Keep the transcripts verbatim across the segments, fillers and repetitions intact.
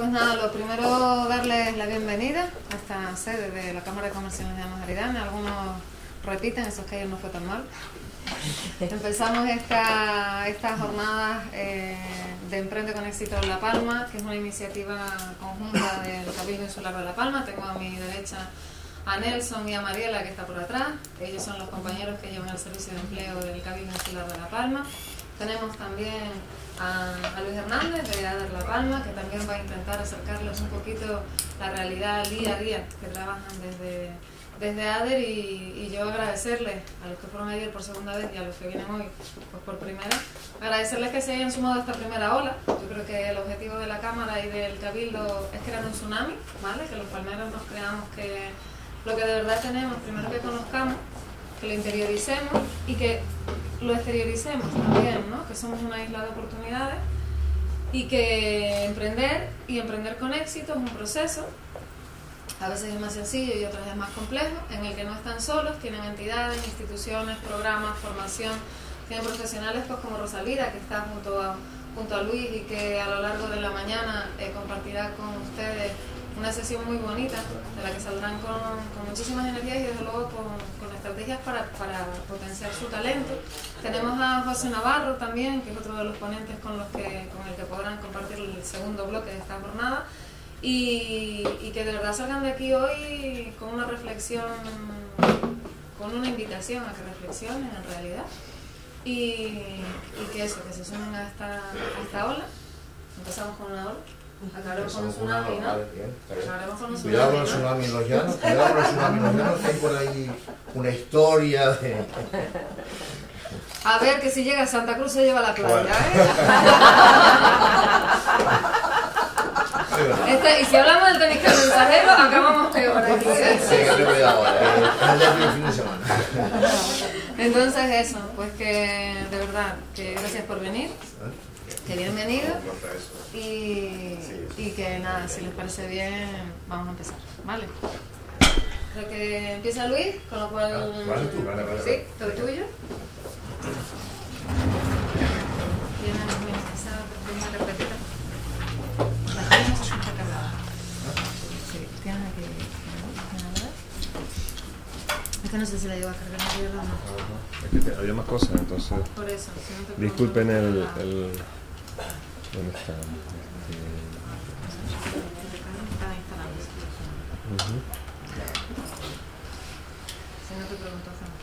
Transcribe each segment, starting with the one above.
Pues nada, lo primero darles la bienvenida a esta sede de la Cámara de Comercio de Llanos Aridane. Algunos repiten, eso es que ayer no fue tan mal. Empezamos esta, estas jornadas eh, de Emprende con Éxito en La Palma, que es una iniciativa conjunta del Cabildo Insular de La Palma. Tengo a mi derecha a Nelson y a Mariela, que está por atrás. Ellos son los compañeros que llevan el servicio de empleo del Cabildo Insular de La Palma. Tenemos también a, a Luis Hernández de ADER La Palma, que también va a intentar acercarles un poquito la realidad día a día que trabajan desde, desde ADER, y, y yo agradecerles a los que fueron ayer por segunda vez y a los que vienen hoy pues por primera, agradecerles que se hayan sumado a esta primera ola. Yo creo que el objetivo de la Cámara y del Cabildo es crear un tsunami, ¿vale? Que los palmeros nos creamos que lo que de verdad tenemos, primero que conozcamos, que lo interioricemos y que lo exterioricemos también, ¿no? Que somos una isla de oportunidades y que emprender y emprender con éxito es un proceso. A veces es más sencillo y otras es más complejo, en el que no están solos, tienen entidades, instituciones, programas, formación, tienen profesionales pues como Rosalía, que está junto a, junto a Luis y que a lo largo de la mañana eh, compartirá con ustedes una sesión muy bonita, de la que saldrán con, con muchísimas energías y desde luego con, con estrategias para, para potenciar su talento. Tenemos a José Navarro también, que es otro de los ponentes con, los que, con el que podrán compartir el segundo bloque de esta jornada, y, y que de verdad salgan de aquí hoy con una reflexión, con una invitación a que reflexionen en realidad, y, y que eso, que se sumen a esta, a esta ola. Empezamos con una ola. Acabaremos con un tsunami, ¿no? Acabaremos con un tsunami. Cuidado con el tsunami en los llanos, cuidado con el tsunami en los llanos, que hay por ahí una historia de... A ver, que si llega a Santa Cruz se lleva la playa, bueno. ¿eh? Este, y si hablamos del tenis del mensajero, acabamos peor aquí, ¿eh? Sí, que te cuidado, eh, es el día del fin de semana. Entonces eso, pues que de verdad, que gracias por venir. Que bienvenido y, y que nada, si les parece bien, vamos a empezar, ¿vale? Creo que empieza Luis, con lo cual... Vale, tú, vale, vale. Sí, todo tuyo. Tienes esa primera carpetita. La tenemos así cargada. Sí, tienes aquí. Esta no sé si la llevo a cargar o no. Es que te, había más cosas, entonces... Por eso, si no te disculpen el... el ¿dónde está? Uh-huh. Si no te pregunto, hacemos.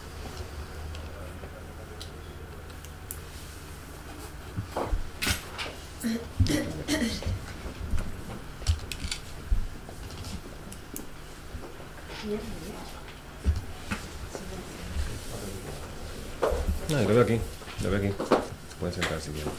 No, lo veo aquí, lo veo aquí. Pueden sentar si quieren.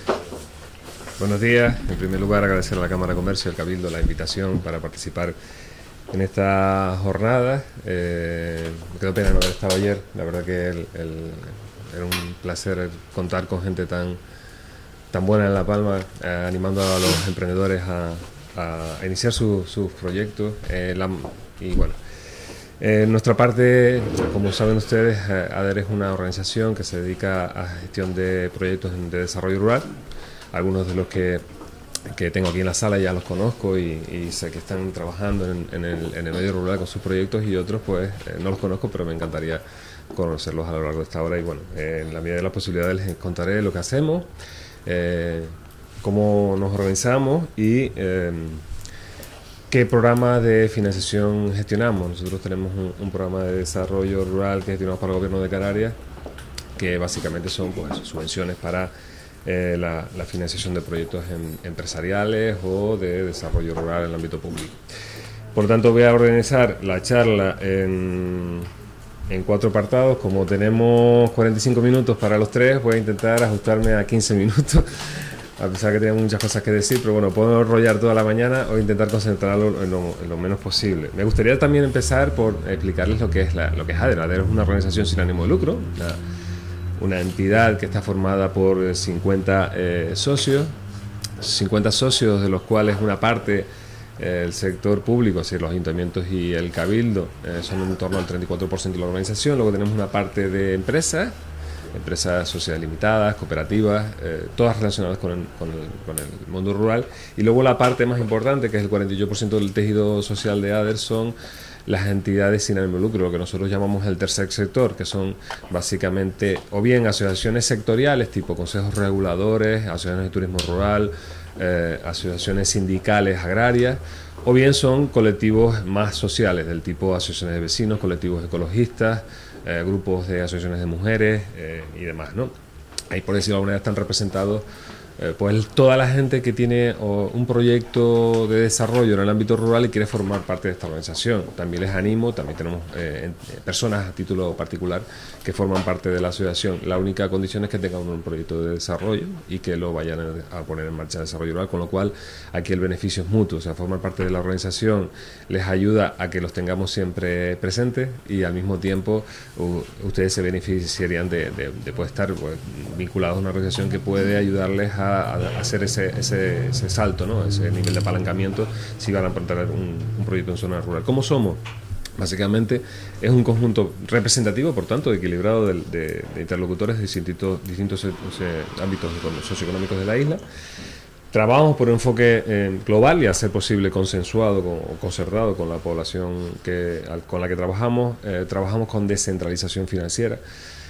Buenos días. En primer lugar, agradecer a la Cámara de Comercio y al Cabildo la invitación para participar en esta jornada. Eh, me quedó pena no haber estado ayer. La verdad que el, el, era un placer contar con gente tan, tan buena en La Palma, eh, animando a los emprendedores a, a iniciar su, sus proyectos. Eh, la, y bueno, Eh, nuestra parte, como saben ustedes, eh, ADER es una organización que se dedica a gestión de proyectos de desarrollo rural. Algunos de los que, que tengo aquí en la sala ya los conozco y, y sé que están trabajando en, en, el, en el medio rural con sus proyectos, y otros pues eh, no los conozco, pero me encantaría conocerlos a lo largo de esta hora. Y bueno, eh, en la medida de las posibilidades les contaré lo que hacemos, eh, cómo nos organizamos y... Eh, ¿qué programa de financiación gestionamos? Nosotros tenemos un, un programa de desarrollo rural que gestionamos para el Gobierno de Canarias, que básicamente son pues, subvenciones para eh, la, la financiación de proyectos en, empresariales o de desarrollo rural en el ámbito público. Por lo tanto, voy a organizar la charla en, en cuatro apartados. Como tenemos cuarenta y cinco minutos para los tres, voy a intentar ajustarme a quince minutos. A pesar que tengo muchas cosas que decir, pero bueno, puedo enrollar toda la mañana o intentar concentrarlo en lo, en lo menos posible. Me gustaría también empezar por explicarles lo que es, la, lo que es ADER. ADER es una organización sin ánimo de lucro, una, una entidad que está formada por cincuenta eh, socios, cincuenta socios de los cuales una parte eh, el sector público, es decir, los ayuntamientos y el cabildo, eh, son en torno al treinta y cuatro por ciento de la organización. Luego tenemos una parte de empresas, empresas sociedades limitadas, cooperativas, eh, todas relacionadas con el, con, el, con el mundo rural. Y luego la parte más importante, que es el cuarenta y ocho por ciento del tejido social de A D E R, son las entidades sin ánimo de lucro, lo que nosotros llamamos el tercer sector, que son básicamente o bien asociaciones sectoriales tipo consejos reguladores, asociaciones de turismo rural, eh, asociaciones sindicales agrarias, o bien son colectivos más sociales del tipo asociaciones de vecinos, colectivos ecologistas, eh, grupos de asociaciones de mujeres eh, y demás, ¿no? Ahí, por decirlo de alguna manera, están representados Eh, pues toda la gente que tiene o, un proyecto de desarrollo en el ámbito rural y quiere formar parte de esta organización. También les animo, también tenemos eh, en, eh, personas a título particular que forman parte de la asociación. La única condición es que tengan un proyecto de desarrollo y que lo vayan a, a poner en marcha de desarrollo rural, con lo cual aquí el beneficio es mutuo. O sea, formar parte de la organización les ayuda a que los tengamos siempre presentes y al mismo tiempo uh, ustedes se beneficiarían de, de, de poder estar pues, vinculados a una organización que puede ayudarles a a hacer ese, ese, ese salto, ¿no? Ese nivel de apalancamiento si van a plantear un, un proyecto en zona rural. ¿Cómo somos? Básicamente es un conjunto representativo, por tanto, equilibrado de, de, de interlocutores de distintos, distintos eh, ámbitos socioeconómicos de la isla. Trabajamos por un enfoque eh, global y a ser posible consensuado con, o concertado con la población que, con la que trabajamos. Eh, trabajamos con descentralización financiera.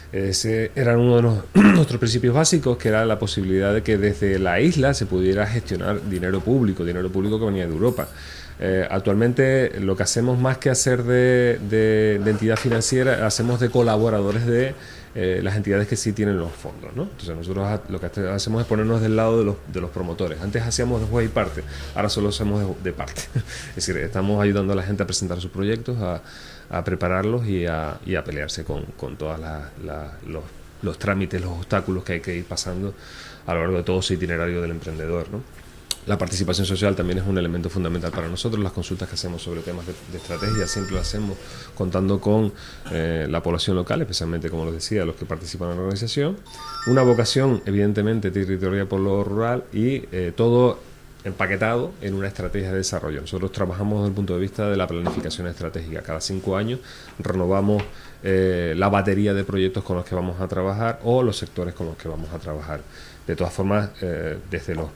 Ese era uno de los, nuestros principios básicos, que era la posibilidad de que desde la isla se pudiera gestionar dinero público, dinero público que venía de Europa. Eh, actualmente lo que hacemos más que hacer de, de, de entidad financiera, hacemos de colaboradores de eh, las entidades que sí tienen los fondos, ¿no? Entonces nosotros lo que hacemos es ponernos del lado de los, de los promotores. Antes hacíamos de juez y parte, ahora solo hacemos de, de parte. Es decir, estamos ayudando a la gente a presentar sus proyectos, a a prepararlos y a, y a pelearse con, con todos la, la, los, los trámites, los obstáculos que hay que ir pasando a lo largo de todo ese itinerario del emprendedor, ¿no? La participación social también es un elemento fundamental para nosotros. Las consultas que hacemos sobre temas de, de estrategia siempre lo hacemos contando con eh, la población local, especialmente, como les decía, los que participan en la organización. Una vocación, evidentemente, territorial por lo rural y eh, todo empaquetado en una estrategia de desarrollo. Nosotros trabajamos desde el punto de vista de la planificación estratégica. Cada cinco años renovamos eh, la batería de proyectos con los que vamos a trabajar o los sectores con los que vamos a trabajar. De todas formas, eh, desde los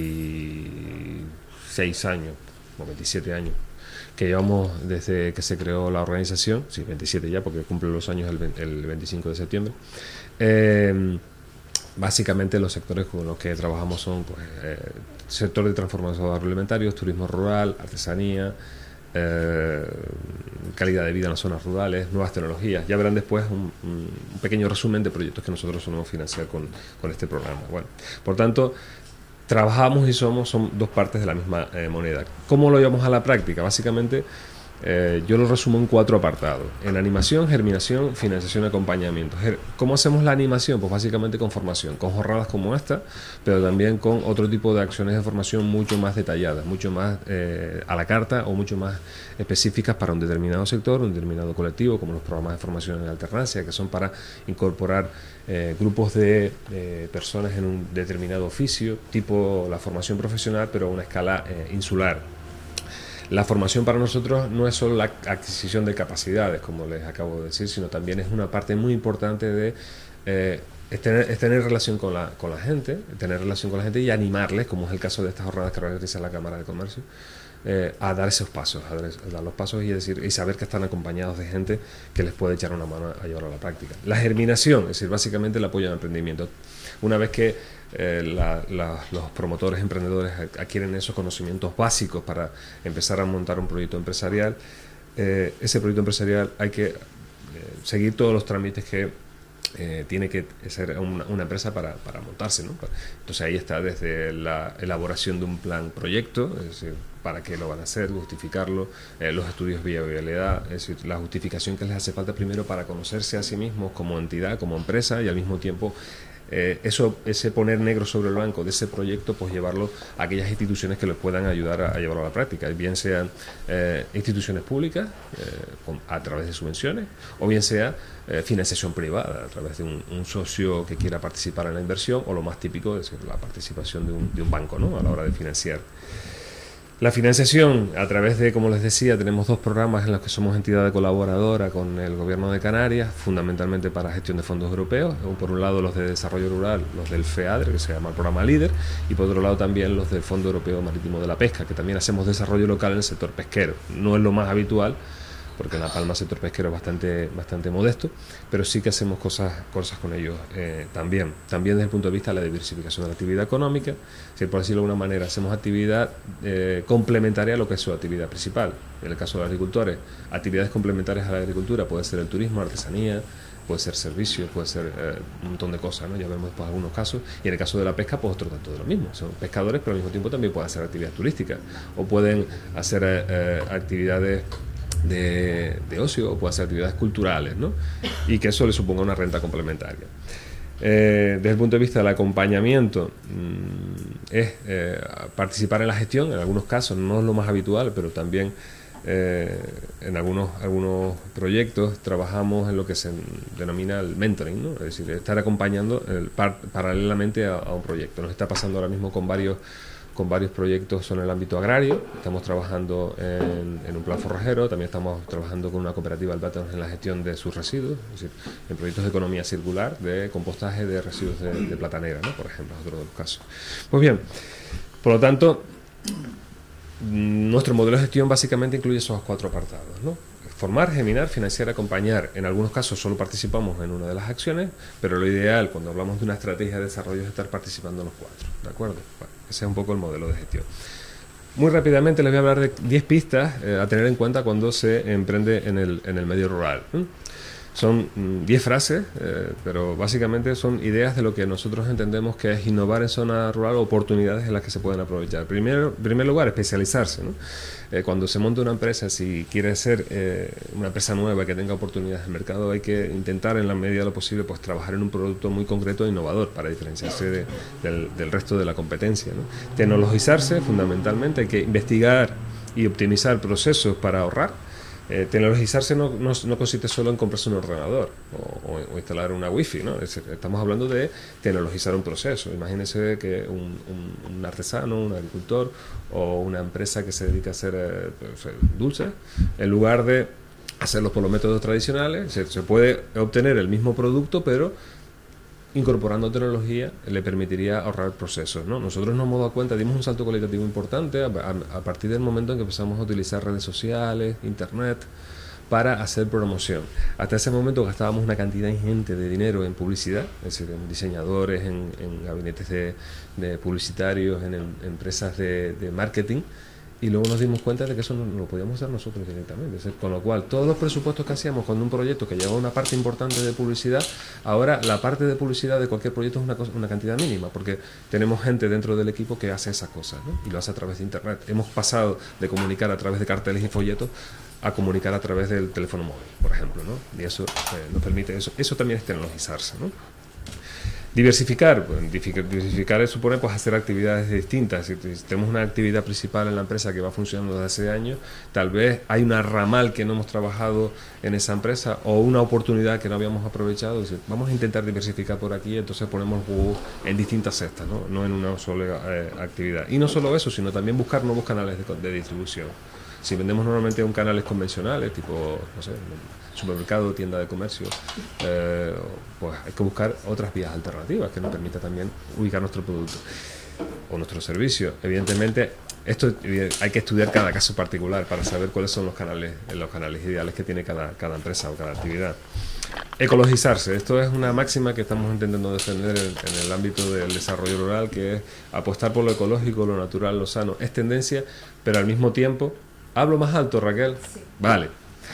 veintiséis años o veintisiete años que llevamos desde que se creó la organización, sí, veintisiete ya, porque cumple los años el, el veinticinco de septiembre, eh, básicamente los sectores con los que trabajamos son pues, eh, sector de transformación agroalimentarios, turismo rural, artesanía, eh, calidad de vida en las zonas rurales, nuevas tecnologías. Ya verán después un, un pequeño resumen de proyectos que nosotros solemos financiar con, con este programa. Bueno, por tanto, trabajamos y somos son dos partes de la misma eh, moneda. ¿Cómo lo llevamos a la práctica? Básicamente, Eh, yo lo resumo en cuatro apartados: en animación, germinación, financiación y acompañamiento. ¿Cómo hacemos la animación? Pues básicamente con formación, con jornadas como esta, pero también con otro tipo de acciones de formación mucho más detalladas, mucho más eh, a la carta o mucho más específicas para un determinado sector, un determinado colectivo, como los programas de formación en alternancia, que son para incorporar eh, grupos de eh, personas en un determinado oficio, tipo la formación profesional, pero a una escala eh, insular. La formación para nosotros no es solo la adquisición de capacidades, como les acabo de decir, sino también es una parte muy importante de eh, es tener, es tener relación con la, con la gente, tener relación con la gente y animarles, como es el caso de estas jornadas que organiza la Cámara de Comercio, eh, a dar esos pasos, a dar, a dar los pasos y, decir, y saber que están acompañados de gente que les puede echar una mano a llevarlo a la práctica. La germinación, es decir, básicamente el apoyo al emprendimiento. Una vez que eh, la, la, los promotores, emprendedores adquieren esos conocimientos básicos para empezar a montar un proyecto empresarial, eh, ese proyecto empresarial hay que eh, seguir todos los trámites que eh, tiene que ser una, una empresa para, para montarse, ¿no? Entonces ahí está desde la elaboración de un plan proyecto, es decir, para qué lo van a hacer, justificarlo, eh, los estudios de viabilidad, es decir, la justificación que les hace falta primero para conocerse a sí mismos como entidad, como empresa, y al mismo tiempo Eh, eso, ese poner negro sobre el blanco de ese proyecto, pues llevarlo a aquellas instituciones que les puedan ayudar a, a llevarlo a la práctica, bien sean eh, instituciones públicas eh, con, a través de subvenciones, o bien sea eh, financiación privada a través de un, un socio que quiera participar en la inversión, o lo más típico es la participación de un, de un banco, ¿no? A la hora de financiar. La financiación, a través de, como les decía, tenemos dos programas en los que somos entidad colaboradora con el Gobierno de Canarias, fundamentalmente para gestión de fondos europeos. Por un lado los de desarrollo rural, los del FEADRE, que se llama el programa LEADER, y por otro lado también los del Fondo Europeo Marítimo de la Pesca, que también hacemos desarrollo local en el sector pesquero. No es lo más habitual, porque en La Palma el sector pesquero es bastante, bastante modesto, pero sí que hacemos cosas, cosas con ellos eh, también. También desde el punto de vista de la diversificación de la actividad económica, si por decirlo de alguna manera, hacemos actividad eh, complementaria a lo que es su actividad principal. En el caso de los agricultores, actividades complementarias a la agricultura puede ser el turismo, artesanía, puede ser servicios, puede ser eh, un montón de cosas, ¿no? Ya vemos después algunos casos. Y en el caso de la pesca, pues otro tanto de lo mismo. Son pescadores, pero al mismo tiempo también pueden hacer actividad turística, o pueden hacer eh, eh, actividades De, de ocio, o puede hacer actividades culturales, ¿no? Y que eso le suponga una renta complementaria. Eh, desde el punto de vista del acompañamiento, mmm, es eh, participar en la gestión. En algunos casos no es lo más habitual, pero también eh, en algunos, algunos proyectos trabajamos en lo que se denomina el mentoring, ¿no? Es decir, estar acompañando el par, paralelamente a, a un proyecto. Nos está pasando ahora mismo con varios con varios proyectos en el ámbito agrario. Estamos trabajando en, en un plan forrajero, también estamos trabajando con una cooperativa Albatros en la gestión de sus residuos, es decir, en proyectos de economía circular, de compostaje de residuos de, de platanera, ¿no? Por ejemplo, es otro de los casos. Pues bien, por lo tanto, nuestro modelo de gestión básicamente incluye esos cuatro apartados, ¿no? Formar, geminar, financiar, acompañar. En algunos casos solo participamos en una de las acciones, pero lo ideal cuando hablamos de una estrategia de desarrollo es estar participando en los cuatro, ¿de acuerdo? Bueno, ese es un poco el modelo de gestión. Muy rápidamente les voy a hablar de diez pistas eh, a tener en cuenta cuando se emprende en el, en el medio rural. ¿Mm? Son diez frases, eh, pero básicamente son ideas de lo que nosotros entendemos que es innovar en zona rural, oportunidades en las que se pueden aprovechar. Primero, en primer lugar, especializarse, ¿no? Eh, cuando se monta una empresa, si quiere ser eh, una empresa nueva que tenga oportunidades de mercado, hay que intentar en la medida de lo posible pues trabajar en un producto muy concreto e innovador para diferenciarse de, del, del resto de la competencia, ¿no? Tecnologizarse, fundamentalmente, hay que investigar y optimizar procesos para ahorrar. Eh, tecnologizarse no, no, no consiste solo en comprarse un ordenador o, o, o instalar una wifi, ¿no? Es, estamos hablando de tecnologizar un proceso. Imagínense que un, un, un artesano, un agricultor o una empresa que se dedica a hacer eh, dulces, en lugar de hacerlos por los métodos tradicionales, se, se puede obtener el mismo producto, pero incorporando tecnología le permitiría ahorrar procesos, ¿no? Nosotros nos hemos dado cuenta, dimos un salto cualitativo importante a, a, a partir del momento en que empezamos a utilizar redes sociales, internet, para hacer promoción. Hasta ese momento gastábamos una cantidad ingente de dinero en publicidad, es decir, en diseñadores, en, en gabinetes de, de publicitarios, en, en empresas de, de marketing, y luego nos dimos cuenta de que eso no, no lo podíamos hacer nosotros directamente. Es decir, con lo cual, todos los presupuestos que hacíamos con un proyecto que llevaba una parte importante de publicidad, ahora la parte de publicidad de cualquier proyecto es una, cosa, una cantidad mínima, porque tenemos gente dentro del equipo que hace esas cosas, ¿no? Y lo hace a través de internet. Hemos pasado de comunicar a través de carteles y folletos a comunicar a través del teléfono móvil, por ejemplo, ¿no? Y eso eh, nos permite eso. Eso también es tecnologizarse, ¿no? Diversificar, pues, diversificar supone pues hacer actividades distintas. Si tenemos una actividad principal en la empresa que va funcionando desde hace años, tal vez hay una ramal que no hemos trabajado en esa empresa o una oportunidad que no habíamos aprovechado. Es decir, vamos a intentar diversificar por aquí, entonces ponemos el juego en distintas cestas, ¿no? No en una sola eh, actividad. Y no solo eso, sino también buscar nuevos canales de, de distribución. Si vendemos normalmente en canales convencionales, tipo, no sé, supermercado, tienda de comercio, eh, pues hay que buscar otras vías alternativas que nos permita también ubicar nuestro producto o nuestro servicio. Evidentemente, esto hay que estudiar cada caso particular para saber cuáles son los canales, los canales ideales que tiene cada, cada empresa o cada actividad. Ecologizarse, esto es una máxima que estamos intentando defender en, en el ámbito del desarrollo rural, que es apostar por lo ecológico, lo natural, lo sano. Es tendencia, pero al mismo tiempo... ¿Hablo más alto, Raquel? Sí. Vale.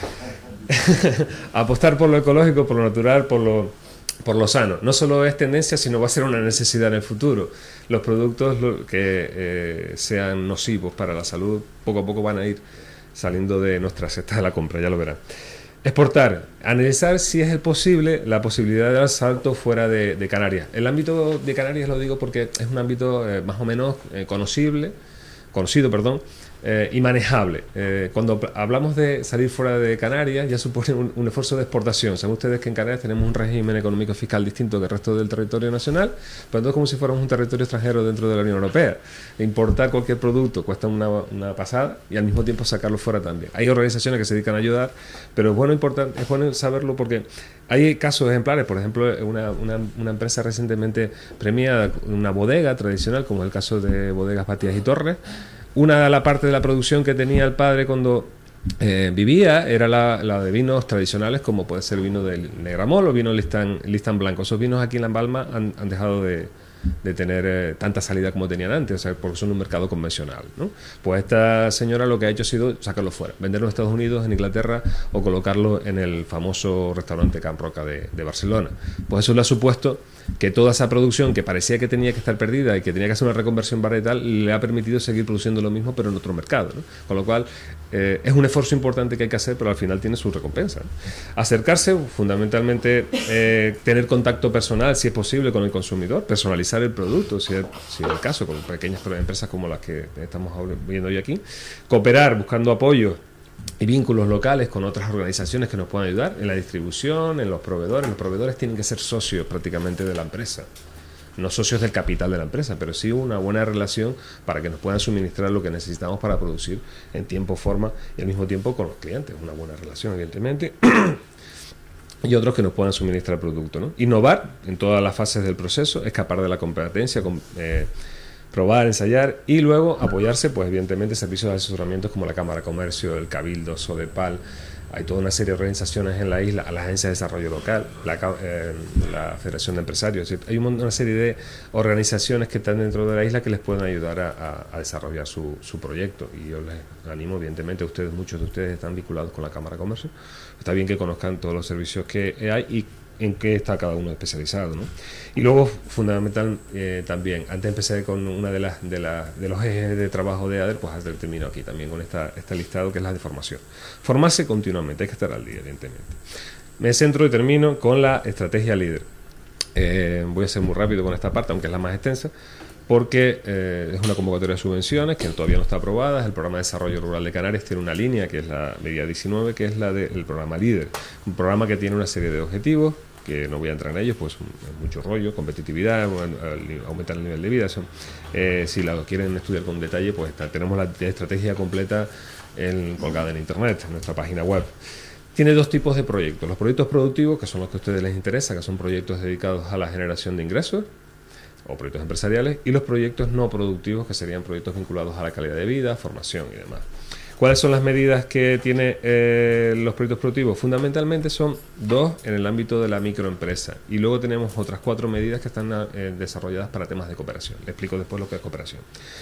Apostar por lo ecológico, por lo natural, por lo, por lo sano. No solo es tendencia, sino va a ser una necesidad en el futuro. Los productos que eh, sean nocivos para la salud, poco a poco van a ir saliendo de nuestra cesta de la compra, ya lo verán. Exportar. Analizar si es posible la posibilidad de dar salto fuera de, de Canarias. El ámbito de Canarias lo digo porque es un ámbito eh, más o menos eh, conocible, conocido, perdón, eh, y manejable. Eh, cuando hablamos de salir fuera de Canarias, ya supone un, un esfuerzo de exportación. Saben ustedes que en Canarias tenemos un régimen económico fiscal distinto que el resto del territorio nacional, pero entonces como si fuéramos un territorio extranjero dentro de la Unión Europea. Importar cualquier producto cuesta una, una pasada y al mismo tiempo sacarlo fuera también. Hay organizaciones que se dedican a ayudar, pero es bueno, importante, es bueno saberlo porque hay casos ejemplares. Por ejemplo, una, una, una empresa recientemente premiada, una bodega tradicional, como el caso de Bodegas Batías y Torres. Una de la parte de la producción que tenía el padre cuando eh, vivía era la, la de vinos tradicionales, como puede ser vino del Negramol o vino Listán, Listán Blanco. Esos vinos aquí en La Palma han, han dejado de, de tener eh, tanta salida como tenían antes, o sea, porque son un mercado convencional, ¿no? Pues esta señora lo que ha hecho ha sido sacarlo fuera, venderlo en Estados Unidos, en Inglaterra, o colocarlo en el famoso restaurante Can Roca de, de Barcelona. Pues eso le ha supuesto que toda esa producción que parecía que tenía que estar perdida y que tenía que hacer una reconversión varietal le ha permitido seguir produciendo lo mismo pero en otro mercado, ¿no? Con lo cual eh, es un esfuerzo importante que hay que hacer, pero al final tiene su recompensa, ¿no? Acercarse, fundamentalmente eh, tener contacto personal si es posible con el consumidor, personalizar el producto si es, si es el caso, con pequeñas empresas como las que estamos viendo hoy aquí, cooperar buscando apoyo y vínculos locales con otras organizaciones que nos puedan ayudar en la distribución, en los proveedores. Los proveedores tienen que ser socios prácticamente de la empresa, no socios del capital de la empresa, pero sí una buena relación para que nos puedan suministrar lo que necesitamos para producir en tiempo, forma y al mismo tiempo con los clientes. Una buena relación, evidentemente. Y otros que nos puedan suministrar producto, ¿no? Innovar en todas las fases del proceso, escapar de la competencia, con, eh, probar, ensayar y luego apoyarse, pues evidentemente, servicios de asesoramiento como la Cámara de Comercio, el Cabildo, Sodepal. Hay toda una serie de organizaciones en la isla, la Agencia de Desarrollo Local, la, eh, la Federación de Empresarios. Es decir, hay una serie de organizaciones que están dentro de la isla que les pueden ayudar a, a, a desarrollar su, su proyecto. Y yo les animo, evidentemente, a ustedes, muchos de ustedes están vinculados con la Cámara de Comercio. Está bien que conozcan todos los servicios que hay y en qué está cada uno especializado, ¿no? Y luego, fundamental eh, también, antes empecé con una de las de, la, de los ejes de trabajo de A D E R, pues termino aquí también con esta, este listado que es la de formación. Formarse continuamente, hay que estar al día, evidentemente. Me centro y termino con la estrategia líder. Eh, voy a ser muy rápido con esta parte, aunque es la más extensa, porque eh, es una convocatoria de subvenciones que todavía no está aprobada. El Programa de Desarrollo Rural de Canarias tiene una línea, que es la medida diecinueve, que es la del programa LÍDER, un programa que tiene una serie de objetivos, que no voy a entrar en ellos, pues es mucho rollo, competitividad, aumentar el nivel de vida. Son, eh, si la quieren estudiar con detalle, pues está, tenemos la estrategia completa en, colgada en internet, en nuestra página web. Tiene dos tipos de proyectos: los proyectos productivos, que son los que a ustedes les interesa, que son proyectos dedicados a la generación de ingresos o proyectos empresariales, y los proyectos no productivos, que serían proyectos vinculados a la calidad de vida, formación y demás. ¿Cuáles son las medidas que tienen eh, los proyectos productivos? Fundamentalmente son dos en el ámbito de la microempresa, y luego tenemos otras cuatro medidas que están eh, desarrolladas para temas de cooperación. Le explico después lo que es cooperación.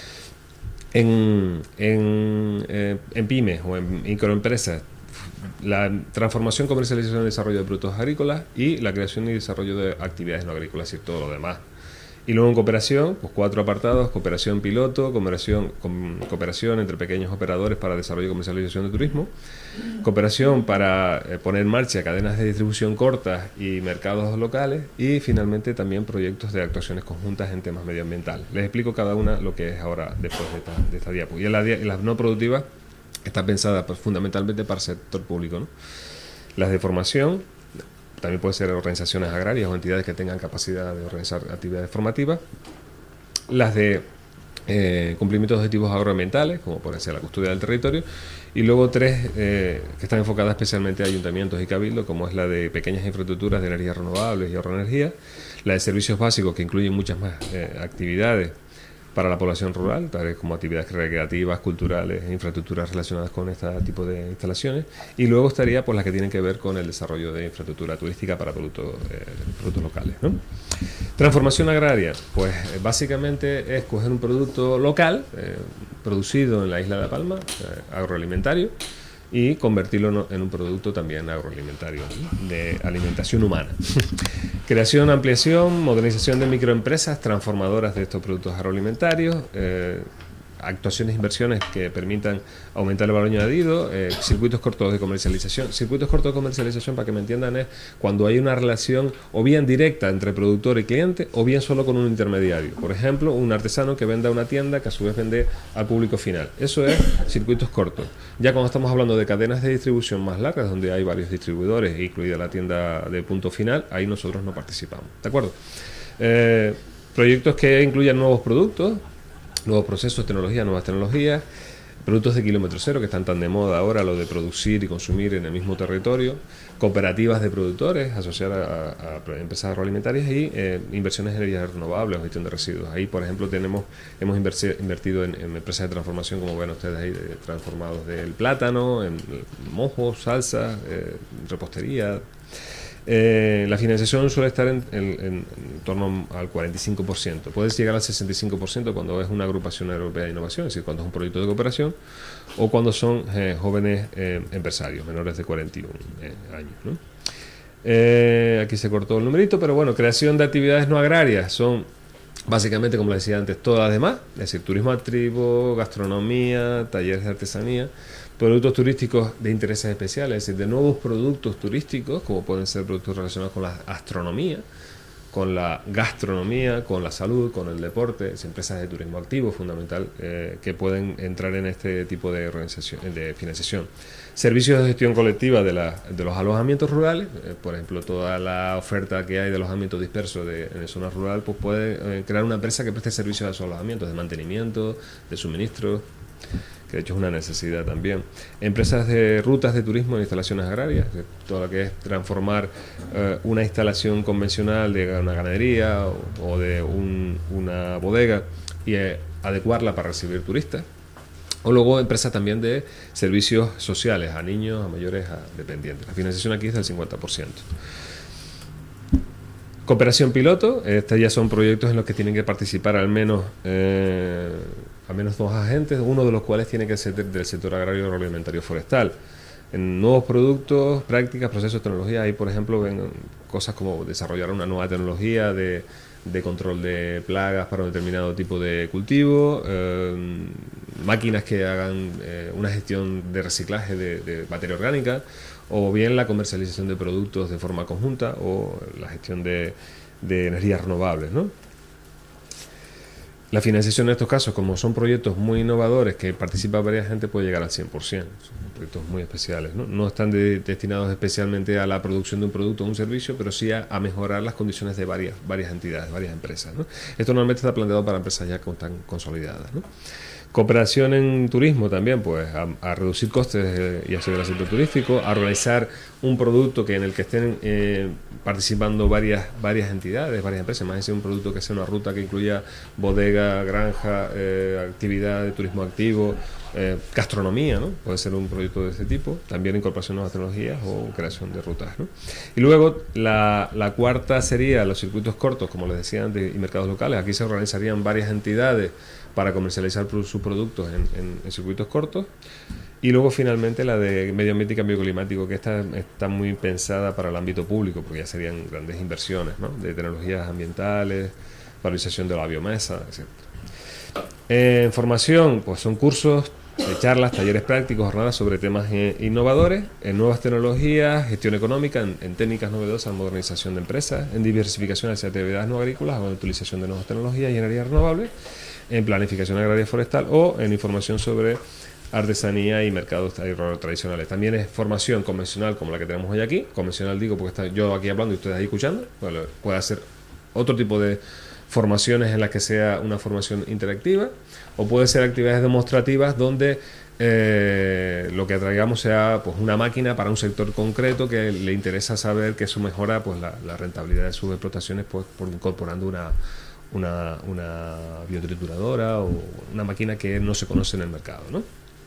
En, en, eh, en pymes o en microempresas, la transformación, comercialización y desarrollo de productos agrícolas, y la creación y desarrollo de actividades no agrícolas y todo lo demás. Y luego en cooperación, pues cuatro apartados: cooperación piloto, cooperación, com, cooperación entre pequeños operadores para desarrollo y comercialización de turismo, cooperación para eh, poner en marcha cadenas de distribución cortas y mercados locales, y finalmente también proyectos de actuaciones conjuntas en temas medioambientales. Les explico cada una lo que es ahora después de esta, de esta diapo. Y en la, en las no productivas está pensada pues, fundamentalmente para el sector público, ¿no? Las de formación, también pueden ser organizaciones agrarias o entidades que tengan capacidad de organizar actividades formativas. Las de eh, cumplimiento de objetivos agroambientales, como puede ser la custodia del territorio. Y luego tres eh, que están enfocadas especialmente a ayuntamientos y cabildo, como es la de pequeñas infraestructuras de energías renovables y ahorroenergía. La de servicios básicos, que incluyen muchas más eh, actividades para la población rural, tales como actividades recreativas, culturales, infraestructuras relacionadas con este tipo de instalaciones. Y luego estaría pues las que tienen que ver con el desarrollo de infraestructura turística para productos, eh, productos locales, ¿no? Transformación agraria, pues eh, básicamente es coger un producto local, eh, producido en la isla de La Palma, eh, agroalimentario, y convertirlo en un producto también agroalimentario, ¿no? De alimentación humana. Creación, ampliación, modernización de microempresas transformadoras de estos productos agroalimentarios, eh, actuaciones, inversiones que permitan aumentar el valor añadido, eh, circuitos cortos de comercialización. Circuitos cortos de comercialización, para que me entiendan, es cuando hay una relación o bien directa entre productor y cliente o bien solo con un intermediario. Por ejemplo, un artesano que venda a una tienda que a su vez vende al público final. Eso es circuitos cortos. Ya cuando estamos hablando de cadenas de distribución más largas, donde hay varios distribuidores, incluida la tienda de punto final, ahí nosotros no participamos. ¿De acuerdo? Eh, proyectos que incluyan nuevos productos, nuevos procesos, tecnología, nuevas tecnologías, productos de kilómetro cero que están tan de moda ahora, lo de producir y consumir en el mismo territorio, cooperativas de productores asociadas a, a empresas agroalimentarias y eh, inversiones en energías renovables o gestión de residuos. Ahí, por ejemplo, tenemos hemos invertido en, en empresas de transformación, como ven ustedes ahí, de, transformados del plátano, en mojos, salsa, eh, repostería. Eh, la financiación suele estar en, en, en, en torno al cuarenta y cinco por ciento. Puede llegar al sesenta y cinco por ciento cuando es una agrupación europea de innovación, es decir, cuando es un proyecto de cooperación, o cuando son eh, jóvenes eh, empresarios, menores de cuarenta y un eh, años, ¿no? Eh, aquí se cortó el numerito, pero bueno, creación de actividades no agrarias son básicamente, como les decía antes, todas las demás, es decir, turismo activo, gastronomía, talleres de artesanía, productos turísticos de intereses especiales, es decir, de nuevos productos turísticos, como pueden ser productos relacionados con la astronomía, con la gastronomía, con la salud, con el deporte, empresas de turismo activo, fundamental, eh, que pueden entrar en este tipo de organización, de financiación. Servicios de gestión colectiva de, la, de los alojamientos rurales, eh, por ejemplo, toda la oferta que hay de alojamientos dispersos de, en zonas rurales, pues puede eh, crear una empresa que preste servicios a esos alojamientos, de mantenimiento, de suministro, que de hecho es una necesidad también. Empresas de rutas de turismo en instalaciones agrarias, todo lo que es transformar eh, una instalación convencional de una ganadería o, o de un, una bodega y eh, adecuarla para recibir turistas. O luego empresas también de servicios sociales a niños, a mayores, a dependientes. La financiación aquí es del cincuenta por ciento. Cooperación piloto, estos ya son proyectos en los que tienen que participar al menos eh, al menos dos agentes, uno de los cuales tiene que ser del sector agrario, agroalimentario, forestal. En nuevos productos, prácticas, procesos, tecnología, ahí por ejemplo ven cosas como desarrollar una nueva tecnología de, de control de plagas para un determinado tipo de cultivo, eh, máquinas que hagan eh, una gestión de reciclaje de, de materia orgánica, o bien la comercialización de productos de forma conjunta o la gestión de, de energías renovables, ¿no? La financiación en estos casos, como son proyectos muy innovadores que participa varias gente, puede llegar al cien por ciento. Son proyectos muy especiales, ¿no? No están de, destinados especialmente a la producción de un producto o un servicio, pero sí a, a mejorar las condiciones de varias, varias entidades, varias empresas, ¿no? Esto normalmente está planteado para empresas ya que están consolidadas, ¿no? Cooperación en turismo también, pues a, a reducir costes eh, y acceder al sector turístico, a realizar un producto que en el que estén eh, participando varias varias entidades, varias empresas, más de un producto que sea una ruta que incluya bodega, granja, eh, actividad de turismo activo, eh, gastronomía, ¿no? Puede ser un proyecto de ese tipo, también incorporación de nuevas tecnologías o creación de rutas, ¿no? Y luego la, la cuarta sería los circuitos cortos, como les decía antes, y mercados locales. Aquí se organizarían varias entidades para comercializar sus productos en, en, en circuitos cortos. Y luego finalmente la de medio ambiente y cambio climático, que esta está muy pensada para el ámbito público, porque ya serían grandes inversiones, ¿no? De tecnologías ambientales, valorización de la biomasa, etcétera. En eh, formación, pues son cursos, de charlas, talleres prácticos, jornadas sobre temas eh, innovadores, en nuevas tecnologías, gestión económica, en, en técnicas novedosas, modernización de empresas, en diversificación hacia actividades no agrícolas, o en utilización de nuevas tecnologías y energías renovables, en planificación agraria forestal o en información sobre artesanía y mercados tradicionales. También es formación convencional como la que tenemos hoy aquí, convencional digo porque está yo aquí hablando y ustedes ahí escuchando. Bueno, puede hacer otro tipo de formaciones en las que sea una formación interactiva, o puede ser actividades demostrativas donde eh, lo que traigamos sea pues una máquina para un sector concreto que le interesa saber que eso mejora pues la, la rentabilidad de sus explotaciones pues, por incorporando una Una, una biotrituradora o una máquina que no se conoce en el mercado, ¿no?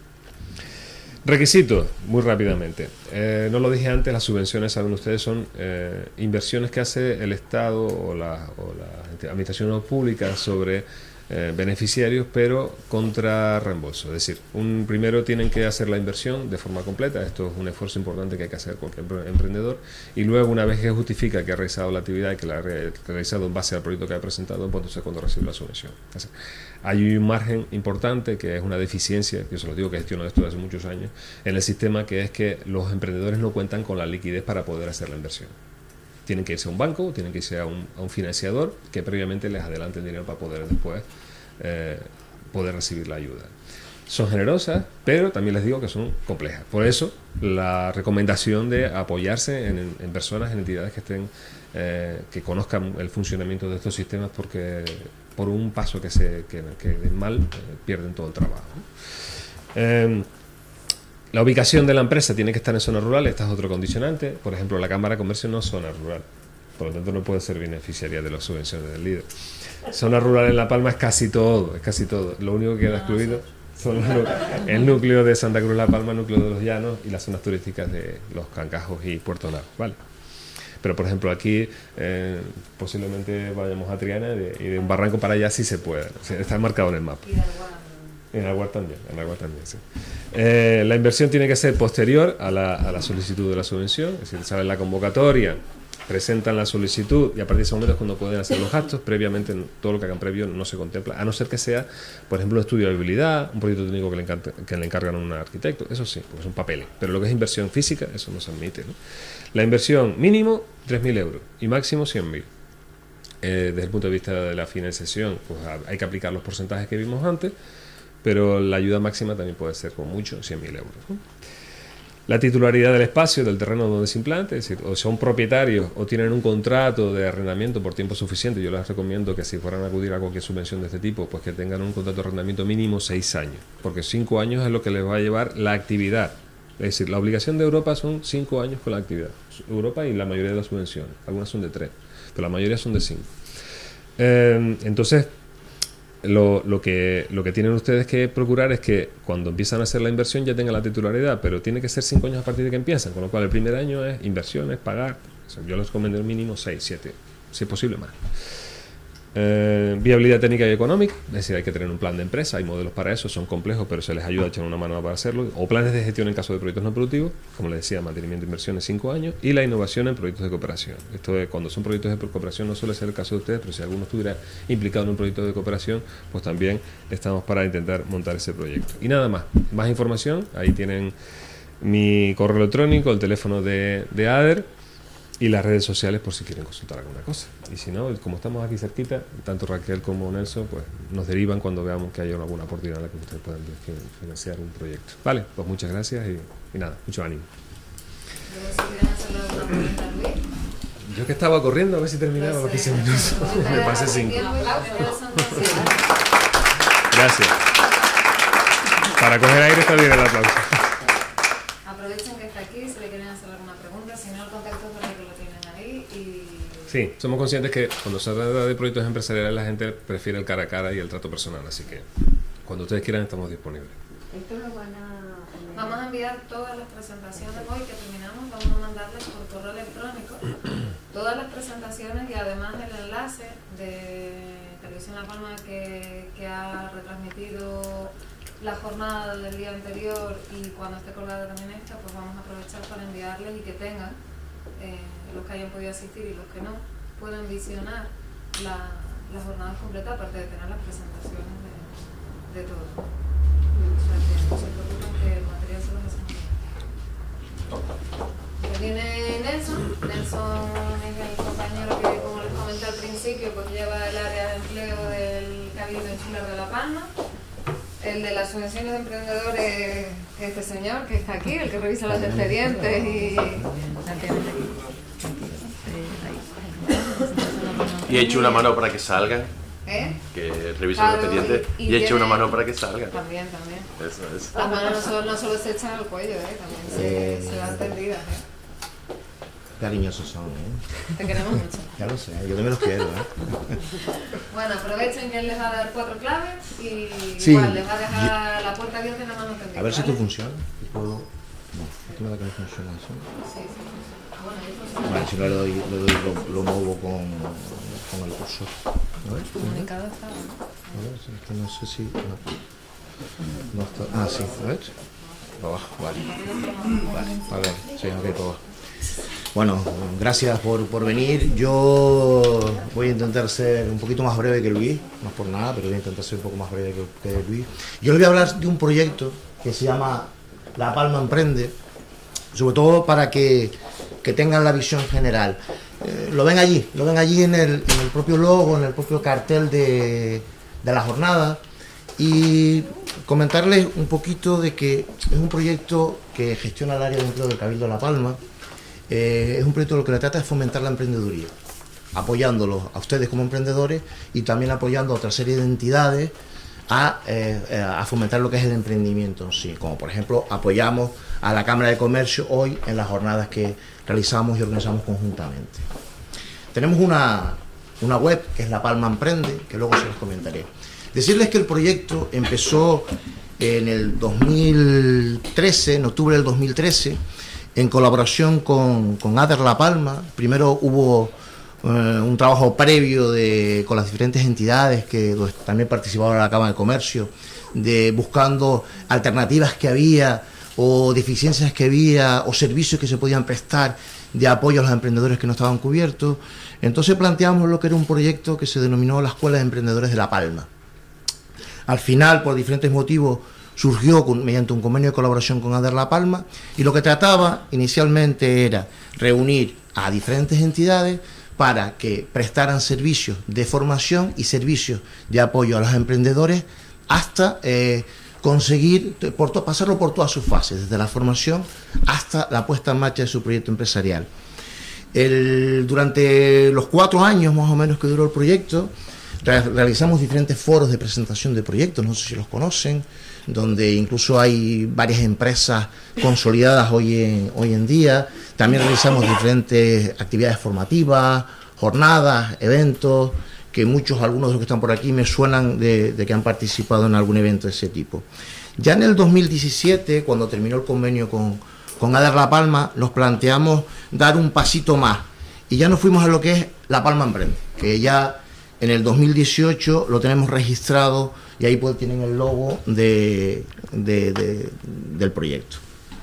Requisitos, muy rápidamente. Eh, no lo dije antes, las subvenciones, saben ustedes, son eh, inversiones que hace el Estado o las o la administraciones públicas sobre eh, beneficiarios, pero contra reembolso. Es decir, un, primero tienen que hacer la inversión de forma completa, esto es un esfuerzo importante que hay que hacer cualquier emprendedor, y luego una vez que justifica que ha realizado la actividad y que la ha realizado en base al proyecto que ha presentado, pues entonces cuando recibe la subvención. Es decir, hay un margen importante que es una deficiencia, que yo se lo digo que gestiono esto desde hace muchos años, en el sistema, que es que los emprendedores no cuentan con la liquidez para poder hacer la inversión. Tienen que irse a un banco, tienen que irse a un, a un financiador que previamente les adelante el dinero para poder después eh, poder recibir la ayuda. Son generosas, pero también les digo que son complejas. Por eso, la recomendación de apoyarse en, en personas, en entidades que estén eh, que conozcan el funcionamiento de estos sistemas, porque por un paso que se que, que den mal, eh, pierden todo el trabajo. Eh, La ubicación de la empresa tiene que estar en zona rural, esta es otro condicionante. Por ejemplo, la Cámara de Comercio no es zona rural, por lo tanto no puede ser beneficiaria de las subvenciones del líder. Zona rural en La Palma es casi todo, es casi todo. Lo único que queda excluido son los, el núcleo de Santa Cruz La Palma, el núcleo de los Llanos y las zonas turísticas de Los Cancajos y Puerto Navo, ¿vale? Pero por ejemplo aquí eh, posiblemente vayamos a Triana y de, y de un barranco para allá sí se puede, o sea, está marcado en el mapa. En Aguar también, en Aguar también, sí. Eh, la inversión tiene que ser posterior a la, a la solicitud de la subvención, es decir, sale la convocatoria, presentan la solicitud y a partir de ese momento es cuando pueden hacer los gastos. Previamente, todo lo que hagan previo no se contempla, a no ser que sea, por ejemplo, un estudio de viabilidad, un proyecto técnico que le, encanta, que le encargan a un arquitecto, eso sí, porque son papeles, pero lo que es inversión física, eso no se admite, ¿no? La inversión mínimo, tres mil euros y máximo cien mil. Eh, desde el punto de vista de la financiación, pues hay que aplicar los porcentajes que vimos antes, pero la ayuda máxima también puede ser con mucho cien mil euros, ¿no? La titularidad del espacio, del terreno donde se implante, es decir, o son propietarios o tienen un contrato de arrendamiento por tiempo suficiente. Yo les recomiendo que si fueran a acudir a cualquier subvención de este tipo, pues que tengan un contrato de arrendamiento mínimo seis años, porque cinco años es lo que les va a llevar la actividad. Es decir, la obligación de Europa son cinco años con la actividad. Europa y la mayoría de las subvenciones, algunas son de tres, pero la mayoría son de cinco. Eh, entonces, Lo, lo, que, lo que tienen ustedes que procurar es que cuando empiezan a hacer la inversión ya tengan la titularidad, pero tiene que ser cinco años a partir de que empiezan, con lo cual el primer año es inversiones, pagar. O sea, yo les recomiendo el mínimo seis, siete, si es posible más. Eh, viabilidad técnica y económica, es decir, hay que tener un plan de empresa, hay modelos para eso, son complejos, pero se les ayuda a echar una mano para hacerlo, o planes de gestión en caso de proyectos no productivos, como les decía, mantenimiento de inversiones cinco años, y la innovación en proyectos de cooperación. Esto es, cuando son proyectos de cooperación no suele ser el caso de ustedes, pero si alguno estuviera implicado en un proyecto de cooperación, pues también estamos para intentar montar ese proyecto. Y nada más, más información, ahí tienen mi correo electrónico, el teléfono de, de A D E R, y las redes sociales por si quieren consultar alguna cosa. Y si no, como estamos aquí cerquita, tanto Raquel como Nelson, pues nos derivan cuando veamos que hay alguna oportunidad en la que ustedes puedan financiar un proyecto. Vale, pues muchas gracias y, y nada, mucho ánimo. Yo que estaba corriendo a ver si terminaba los quince minutos. Me pasé cinco. Gracias. Para coger aire está bien el aplauso. Aprovechen que está aquí si le quieren hacer alguna pregunta, si no el contacto es verdad que lo tienen ahí y... Sí, somos conscientes que cuando se trata de proyectos empresariales la gente prefiere el cara a cara y el trato personal, así que cuando ustedes quieran estamos disponibles. Esto lo van a... Vamos a enviar todas las presentaciones hoy que terminamos, vamos a mandarles por correo electrónico todas las presentaciones y además el enlace de Televisión La Palma que, que ha retransmitido la jornada del día anterior, y cuando esté colgada también esta, pues vamos a aprovechar para enviarles y que tengan, eh, los que hayan podido asistir y los que no, puedan visionar la, la jornada completa, aparte de tener las presentaciones de, de todo. O sea, que no se preocupen que el material se los hacemos. Pues viene Nelson. Nelson es el compañero que, como les comenté al principio, pues lleva el área de empleo del Cabildo Insular de La Palma. El de las subvenciones de emprendedores, este señor que está aquí, el que revisa los expedientes y... Y eche una mano para que salgan. ¿Eh? Que revisa Claro, los expedientes y, y, y eche una mano para que salgan. También, también. Eso es. Las manos no solo, no solo se echan al cuello, ¿eh? También se, eh, se dan tendidas, ¿eh? Cariñosos son, ¿eh? Te queremos mucho. Ya lo sé, yo también los quiero, ¿eh? Bueno, aprovechen que él les va a dar cuatro claves y sí, igual les va a dejar yo... la puerta abierta y la mano tendida. A ver si ¿vale? esto funciona. ¿Puedo? No, esto me da que no funciona eso. Sí, sí, funciona. Bueno, ahí funciona. Vale, si no le doy, le doy lo, lo muevo con con el cursor. A ver, Comunicado estaba, ¿no? a ver, es que no sé si... No, no está... Ah, sí, a ver. Para abajo, vale. Vale, a ver, sí, ok, para abajo. Bueno, gracias por, por venir. Yo voy a intentar ser un poquito más breve que Luis, no es por nada, pero voy a intentar ser un poco más breve que, que Luis. Yo les voy a hablar de un proyecto que se llama La Palma Emprende, sobre todo para que, que tengan la visión general. Eh, lo ven allí, lo ven allí en el, en el propio logo, en el propio cartel de, de la jornada, y comentarles un poquito de que es un proyecto que gestiona el área de empleo del Cabildo de La Palma. Eh, es un proyecto lo que le trata es fomentar la emprendeduría, apoyándolos a ustedes como emprendedores y también apoyando a otra serie de entidades a, eh, a fomentar lo que es el emprendimiento en sí, como por ejemplo apoyamos a la Cámara de Comercio hoy en las jornadas que realizamos y organizamos conjuntamente. Tenemos una, una web que es La Palma Emprende, que luego se los comentaré. Decirles que el proyecto empezó en el dos mil trece, en octubre del dos mil trece, en colaboración con, con ADER La Palma. Primero hubo eh, un trabajo previo de, con las diferentes entidades que también participaban en la Cámara de Comercio, de buscando alternativas que había o deficiencias que había o servicios que se podían prestar de apoyo a los emprendedores que no estaban cubiertos. Entonces planteamos lo que era un proyecto que se denominó la Escuela de Emprendedores de La Palma. Al final, por diferentes motivos, surgió con, mediante un convenio de colaboración con ADER La Palma, y lo que trataba inicialmente era reunir a diferentes entidades para que prestaran servicios de formación y servicios de apoyo a los emprendedores hasta eh, conseguir por to, pasarlo por todas sus fases, desde la formación hasta la puesta en marcha de su proyecto empresarial. El, durante los cuatro años más o menos que duró el proyecto, realizamos diferentes foros de presentación de proyectos, no sé si los conocen, donde incluso hay varias empresas consolidadas hoy en, hoy en día. También realizamos diferentes actividades formativas, jornadas, eventos, que muchos, algunos de los que están por aquí me suenan de, de que han participado en algún evento de ese tipo. Ya en el dos mil diecisiete, cuando terminó el convenio con, con ADER La Palma, nos planteamos dar un pasito más y ya nos fuimos a lo que es La Palma Emprende, que ya en el dos mil dieciocho lo tenemos registrado y ahí pues tienen el logo de, de, de, del proyecto.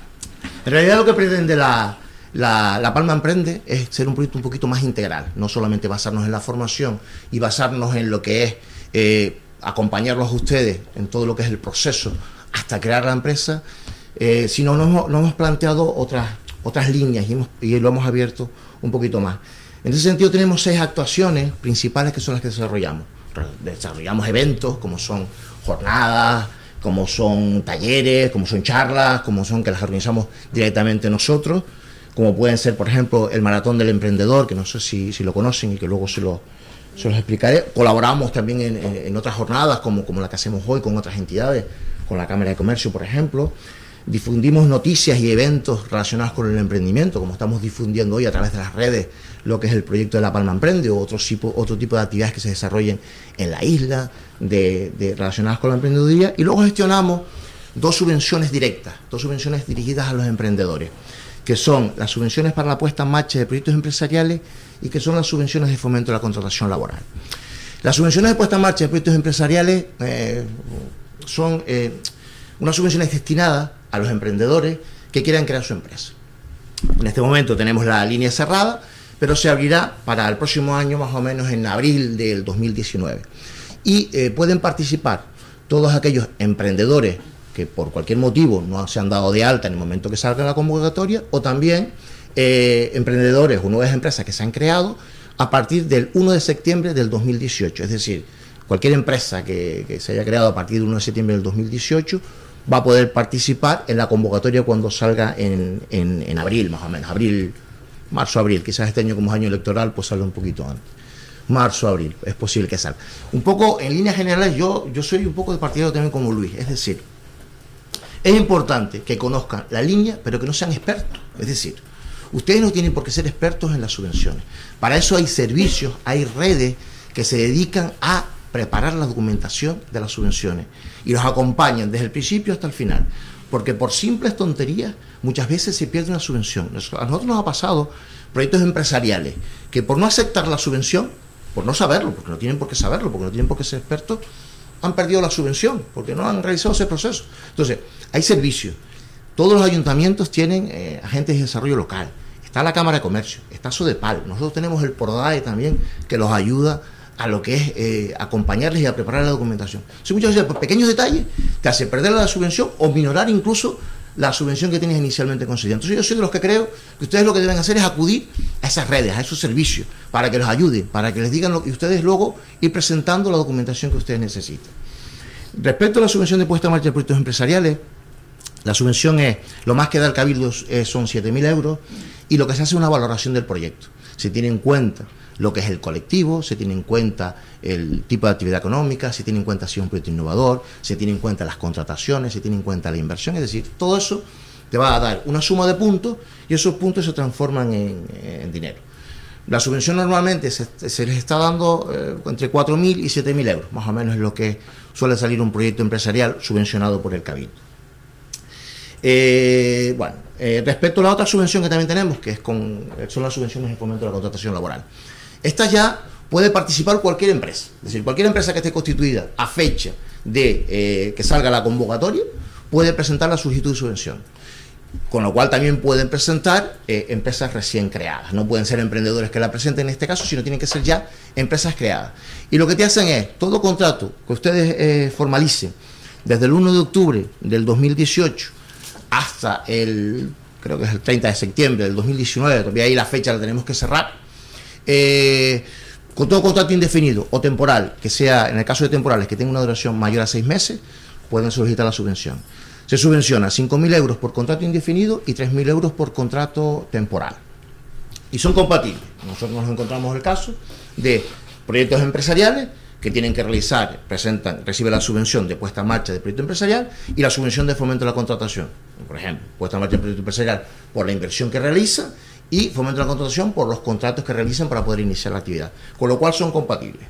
En realidad lo que pretende la, la, la Palma Emprende es ser un proyecto un poquito más integral, no solamente basarnos en la formación y basarnos en lo que es eh, acompañarlos a ustedes en todo lo que es el proceso hasta crear la empresa, eh, sino nos, nos hemos planteado otras, otras líneas y, hemos, y lo hemos abierto un poquito más. En ese sentido tenemos seis actuaciones principales que son las que desarrollamos. Desarrollamos eventos como son jornadas, como son talleres, como son charlas, como son que las organizamos directamente nosotros, como pueden ser, por ejemplo, el Maratón del Emprendedor, que no sé si, si lo conocen y que luego se, lo, se los explicaré. Colaboramos también en, en, en otras jornadas, como, como la que hacemos hoy con otras entidades, con la Cámara de Comercio, por ejemplo. Difundimos noticias y eventos relacionados con el emprendimiento, como estamos difundiendo hoy a través de las redes lo que es el proyecto de La Palma Emprende o otro tipo, otro tipo de actividades que se desarrollen en la isla de, de, relacionadas con la emprendeduría. Y luego gestionamos dos subvenciones directas, dos subvenciones dirigidas a los emprendedores, que son las subvenciones para la puesta en marcha de proyectos empresariales y que son las subvenciones de fomento de la contratación laboral. Las subvenciones de puesta en marcha de proyectos empresariales eh, son eh, unas subvenciones destinadas a los emprendedores que quieran crear su empresa. En este momento tenemos la línea cerrada, pero se abrirá para el próximo año, más o menos en abril del dos mil diecinueve. Y eh, pueden participar todos aquellos emprendedores que por cualquier motivo no se han dado de alta en el momento que salga la convocatoria, o también eh, emprendedores o nuevas empresas que se han creado a partir del uno de septiembre del dos mil dieciocho. Es decir, cualquier empresa que, que se haya creado a partir del uno de septiembre del dos mil dieciocho va a poder participar en la convocatoria cuando salga en, en, en abril, más o menos, abril, marzo, abril. Quizás este año, como es año electoral, pues salga un poquito antes. Marzo, abril, es posible que salga. Un poco, en líneas generales, yo, yo soy un poco de partidario también como Luis, es decir, es importante que conozcan la línea, pero que no sean expertos. Es decir, ustedes no tienen por qué ser expertos en las subvenciones. Para eso hay servicios, hay redes que se dedican a preparar la documentación de las subvenciones y los acompañan desde el principio hasta el final, porque por simples tonterías muchas veces se pierde una subvención. A nosotros nos ha pasado proyectos empresariales que por no aceptar la subvención por no saberlo, porque no tienen por qué saberlo, porque no tienen por qué ser expertos, han perdido la subvención, porque no han realizado ese proceso. Entonces, hay servicios. Todos los ayuntamientos tienen eh, agentes de desarrollo local. Está la Cámara de Comercio, está SODEPAL. Nosotros tenemos el PRODAE también, que los ayuda a lo que es eh, acompañarles y a preparar la documentación. Si muchas veces por pequeños detalles te hace perder la subvención o minorar incluso la subvención que tienes inicialmente concedida. Entonces yo soy de los que creo que ustedes lo que deben hacer es acudir a esas redes, a esos servicios, para que los ayuden, para que les digan lo que ustedes luego ir presentando la documentación que ustedes necesitan. Respecto a la subvención de puesta en marcha de proyectos empresariales, la subvención es, lo más que da el Cabildo es, son siete mil euros, y lo que se hace es una valoración del proyecto. Se tiene en cuenta lo que es el colectivo, se tiene en cuenta el tipo de actividad económica, se tiene en cuenta si es un proyecto innovador, se tiene en cuenta las contrataciones, se tiene en cuenta la inversión, es decir, todo eso te va a dar una suma de puntos y esos puntos se transforman en, en dinero. La subvención normalmente se, se les está dando eh, entre cuatro mil y siete mil euros, más o menos es lo que suele salir un proyecto empresarial subvencionado por el Cabildo. Eh, bueno, eh, respecto a la otra subvención que también tenemos, que es con, son las subvenciones de fomento de la contratación laboral. Esta ya puede participar cualquier empresa, es decir, cualquier empresa que esté constituida a fecha de eh, que salga la convocatoria, puede presentar la solicitud de subvención. Con lo cual también pueden presentar eh, empresas recién creadas. No pueden ser emprendedores que la presenten en este caso, sino tienen que ser ya empresas creadas. Y lo que te hacen es, todo contrato que ustedes eh, formalicen desde el uno de octubre del dos mil dieciocho hasta el, creo que es el treinta de septiembre del dos mil diecinueve, todavía ahí la fecha la tenemos que cerrar, eh, con todo contrato indefinido o temporal, que sea, en el caso de temporales, que tenga una duración mayor a seis meses, pueden solicitar la subvención. Se subvenciona cinco mil euros por contrato indefinido y tres mil euros por contrato temporal. Y son compatibles. Nosotros nos encontramos el caso de proyectos empresariales que tienen que realizar, presentan, reciben la subvención de puesta en marcha de proyecto empresarial y la subvención de fomento de la contratación. Por ejemplo, puesta en marcha de proyecto empresarial por la inversión que realiza y fomento de la contratación por los contratos que realizan para poder iniciar la actividad. Con lo cual son compatibles.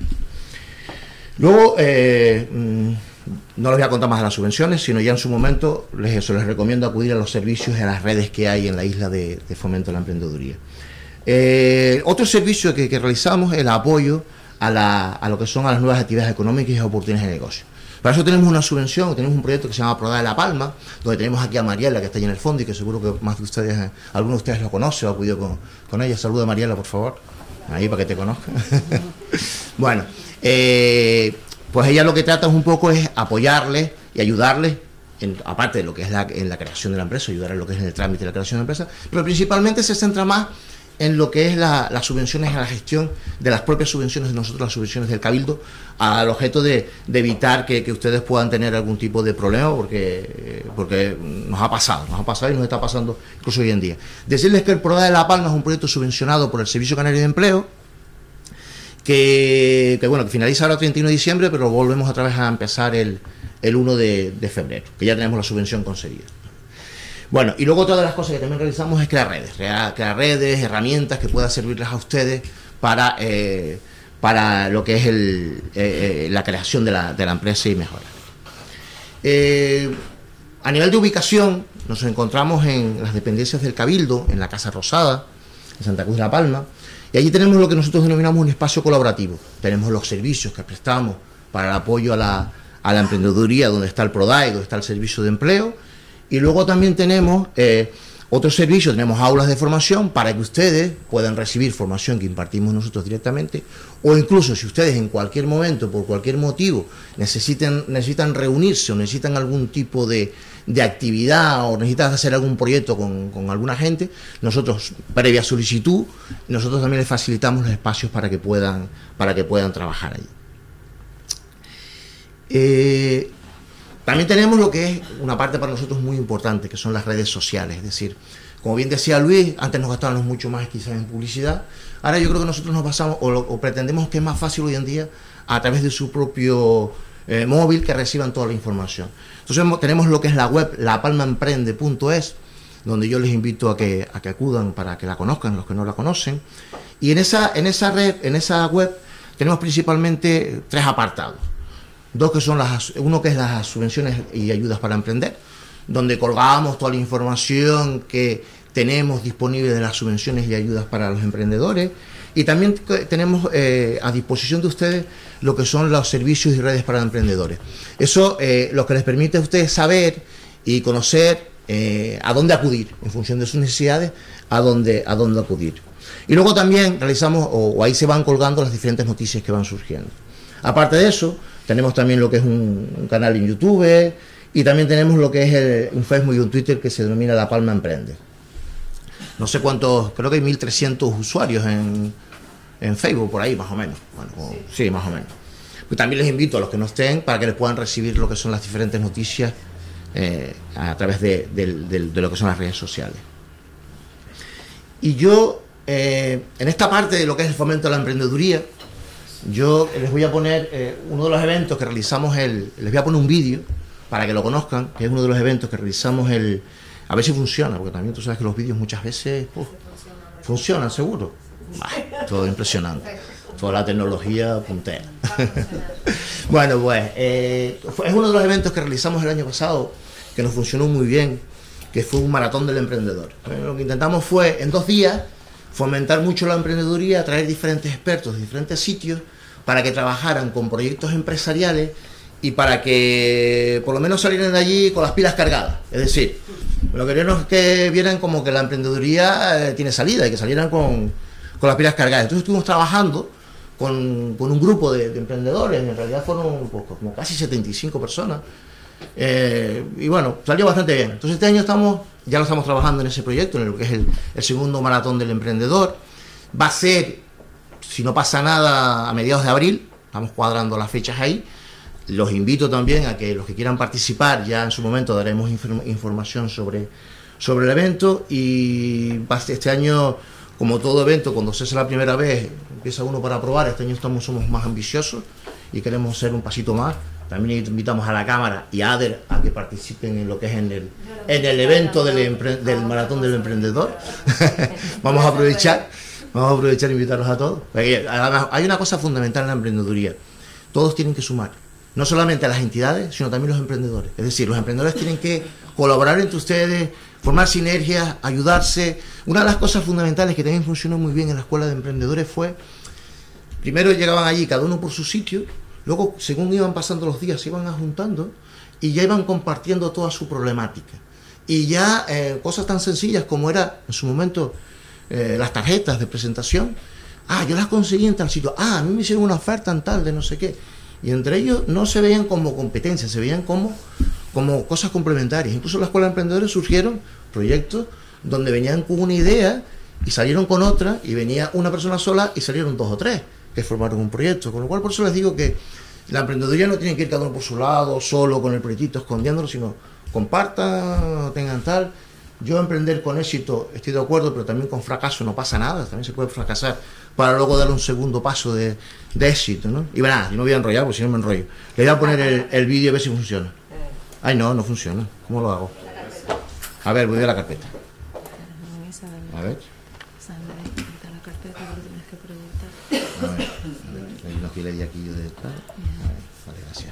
Luego, eh, no les voy a contar más de las subvenciones, sino ya en su momento les, eso, les recomiendo acudir a los servicios y a las redes que hay en la isla de, de fomento de la emprendeduría. Eh, otro servicio que, que realizamos es el apoyo a, la, a lo que son a las nuevas actividades económicas y oportunidades de negocio. Para eso tenemos una subvención, tenemos un proyecto que se llama PRODAE La Palma, donde tenemos aquí a Mariela, que está ahí en el fondo y que seguro que más de ustedes, algunos de ustedes lo conocen o ha acudido con, con ella. Saluda a Mariela, por favor, ahí para que te conozcan. Bueno, eh, pues ella lo que trata es un poco es apoyarles y ayudarles, en, aparte de lo que es la, en la creación de la empresa, ayudar en lo que es en el trámite de la creación de la empresa, pero principalmente se centra más en lo que es la, las subvenciones a la gestión de las propias subvenciones de nosotros, las subvenciones del Cabildo, al objeto de, de evitar que, que ustedes puedan tener algún tipo de problema, porque, porque nos ha pasado, nos ha pasado y nos está pasando incluso hoy en día. Decirles que el PRODAE de La Palma es un proyecto subvencionado por el Servicio Canario de Empleo, que, que bueno, que finaliza ahora el treinta y uno de diciembre, pero volvemos otra vez a empezar el, el uno de, de febrero, que ya tenemos la subvención concedida. Bueno, y luego otra de las cosas que también realizamos es crear redes, crear, crear redes, herramientas que puedan servirles a ustedes para, eh, para lo que es el, eh, la creación de la, de la empresa y mejorar. Eh, a nivel de ubicación, nos encontramos en las dependencias del Cabildo, en la Casa Rosada, en Santa Cruz de La Palma, y allí tenemos lo que nosotros denominamos un espacio colaborativo. Tenemos los servicios que prestamos para el apoyo a la, a la emprendeduría, donde está el PRODAE, donde está el servicio de empleo. Y luego también tenemos eh, otros servicios, tenemos aulas de formación para que ustedes puedan recibir formación que impartimos nosotros directamente, o incluso si ustedes en cualquier momento, por cualquier motivo, necesitan, necesitan reunirse o necesitan algún tipo de, de actividad o necesitan hacer algún proyecto con, con alguna gente, nosotros, previa solicitud, nosotros también les facilitamos los espacios para que puedan, para que puedan trabajar allí. Eh, También tenemos lo que es una parte para nosotros muy importante, que son las redes sociales. Es decir, como bien decía Luis, antes nos gastábamos mucho más quizás en publicidad. Ahora yo creo que nosotros nos basamos, o, lo, o pretendemos que es más fácil hoy en día, a través de su propio eh, móvil, que reciban toda la información. Entonces tenemos lo que es la web, la palma emprende punto es, donde yo les invito a que, a que acudan para que la conozcan, los que no la conocen. Y en esa, en esa red, en esa web, tenemos principalmente tres apartados. Dos que son las, uno que es las subvenciones y ayudas para emprender, donde colgamos toda la información que tenemos disponible de las subvenciones y ayudas para los emprendedores, Y también tenemos eh, a disposición de ustedes lo que son los servicios y redes para emprendedores. Eso eh, lo que les permite a ustedes saber y conocer eh, a dónde acudir, en función de sus necesidades, a dónde, a dónde acudir. Y luego también realizamos, o, o ahí se van colgando las diferentes noticias que van surgiendo. Aparte de eso, tenemos también lo que es un, un canal en YouTube, y también tenemos lo que es el, un Facebook y un Twitter que se denomina La Palma Emprende. No sé cuántos, creo que hay mil trescientos usuarios en, en Facebook, por ahí más o menos. Bueno, o, sí, más o menos. Pues también les invito a los que no estén para que les puedan recibir lo que son las diferentes noticias eh, a través de, de, de, de lo que son las redes sociales. Y yo, eh, en esta parte de lo que es el fomento de la emprendeduría, yo les voy a poner eh, uno de los eventos que realizamos, el, les voy a poner un vídeo para que lo conozcan, que es uno de los eventos que realizamos el... A ver si funciona, porque también tú sabes que los vídeos muchas veces uf, funcionan, seguro. Bah, todo impresionante. Toda la tecnología puntera. Bueno, pues eh, es uno de los eventos que realizamos el año pasado, que nos funcionó muy bien, que fue un maratón del emprendedor. Bueno, lo que intentamos fue, en dos días, fomentar mucho la emprendeduría, traer diferentes expertos de diferentes sitios para que trabajaran con proyectos empresariales y para que por lo menos salieran de allí con las pilas cargadas. Es decir, lo que queremos es que vieran como que la emprendeduría eh, tiene salida y que salieran con, con las pilas cargadas. Entonces estuvimos trabajando con, con un grupo de, de emprendedores, en realidad fueron pues, como casi setenta y cinco personas, eh, y bueno, salió bastante bien. Entonces este año estamos, ya lo estamos trabajando en ese proyecto, en lo que es el, el segundo maratón del emprendedor. Va a ser, si no pasa nada, a mediados de abril, estamos cuadrando las fechas ahí. Los invito también a que los que quieran participar, ya en su momento daremos inform información sobre, sobre el evento. Y este año, como todo evento, cuando se hace la primera vez, empieza uno para probar. Este año estamos, somos más ambiciosos y queremos hacer un pasito más. También invitamos a la Cámara y a ADER a que participen en lo que es en el, en el evento del, del Maratón del Emprendedor. Vamos a aprovechar, vamos a aprovechar e invitarlos a todos. Porque además hay una cosa fundamental en la emprendeduría: todos tienen que sumar. No solamente a las entidades, sino también los emprendedores. Es decir, los emprendedores tienen que colaborar entre ustedes, formar sinergias, ayudarse. Una de las cosas fundamentales que también funcionó muy bien en la Escuela de Emprendedores fue, primero llegaban allí cada uno por su sitio, luego según iban pasando los días se iban juntando y ya iban compartiendo toda su problemática. Y ya eh, cosas tan sencillas como era en su momento eh, las tarjetas de presentación. Ah, yo las conseguí en tal sitio. Ah, a mí me hicieron una oferta en tal de no sé qué. Y entre ellos no se veían como competencias, se veían como, como cosas complementarias. Incluso en la Escuela de Emprendedores surgieron proyectos donde venían con una idea y salieron con otra, y venía una persona sola y salieron dos o tres que formaron un proyecto. Con lo cual, por eso les digo que la emprendeduría no tiene que ir cada uno por su lado, solo con el proyectito, escondiéndolo, sino compartan, tengan tal. Yo emprender con éxito estoy de acuerdo, pero también con fracaso no pasa nada, también se puede fracasar para luego dar un segundo paso de, de éxito, ¿no? Y nada, yo no voy a enrollar porque si no me enrollo. Le voy a poner el, el vídeo a ver si funciona. Ay, no, no funciona. ¿Cómo lo hago? A ver, voy a la carpeta. A ver. A ver, hay uno que le di aquí yo de detrás. Vale, gracias.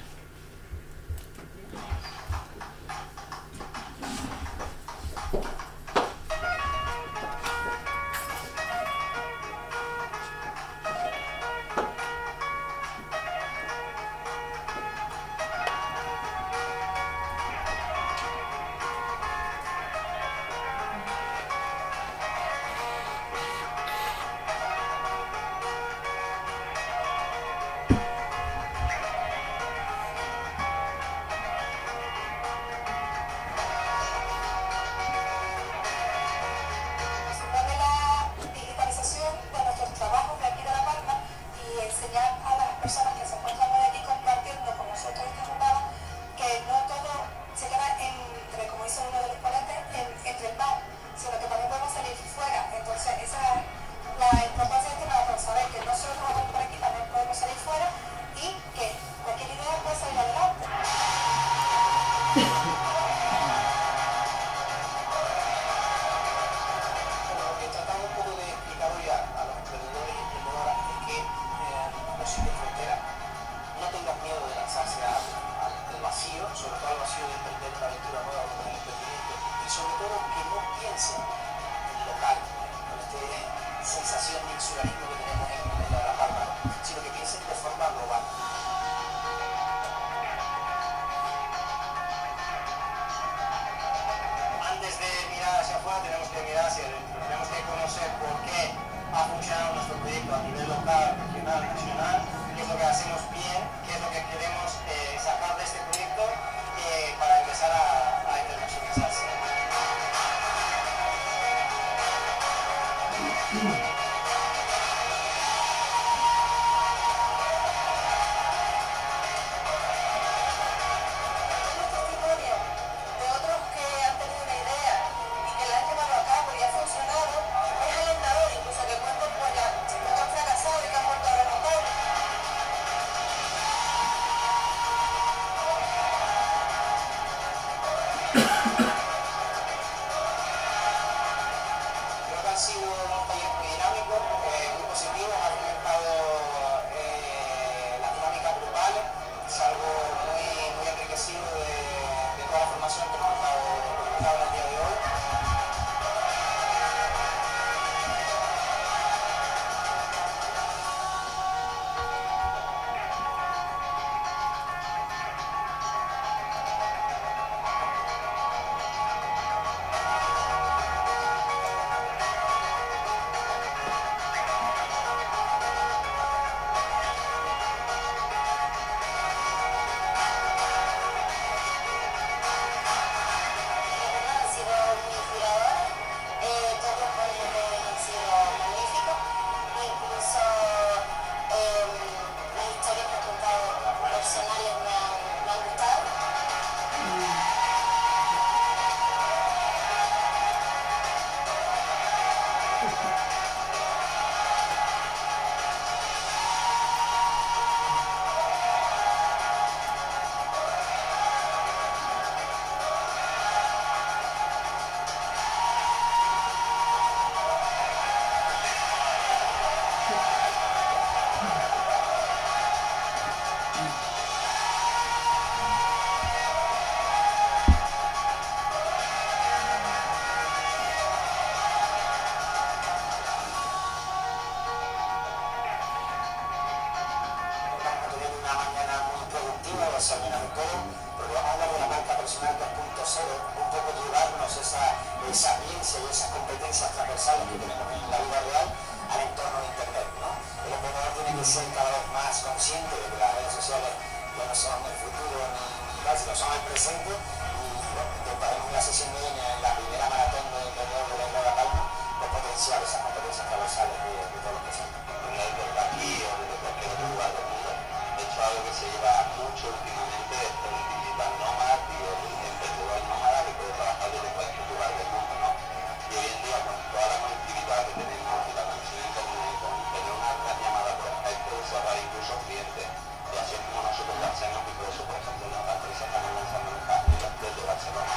esa ciencia y esas competencias transversales que tenemos en la vida real al entorno de Internet, ¿no? El emprendedor tiene que ser cada vez más consciente de que las redes sociales ya no son el futuro ni, ni tal, sino son el presente. Y bueno, intentaremos en la sesión de hoy, en la primera maratón de emprendedor de la Isla de La Palma, de potenciar esas competencias transversales de, de todos los presentes. No hay por aquí o desde cualquier otro lugar del mundo. De hecho, algo que se lleva mucho últimamente es el digital nomad y el emprendedor nómada que puede trabajar desde cualquier lugar del mundo, ¿no? Y hoy en día, con toda la conectividad que tenemos y la conexión a internet, con tener una gran llamada por Skype puede cerrar incluso clientes. Y así es como nosotros lo hacemos, y por eso, por ejemplo, en nuestra empresa estamos lanzando nuestras amigas desde Barcelona.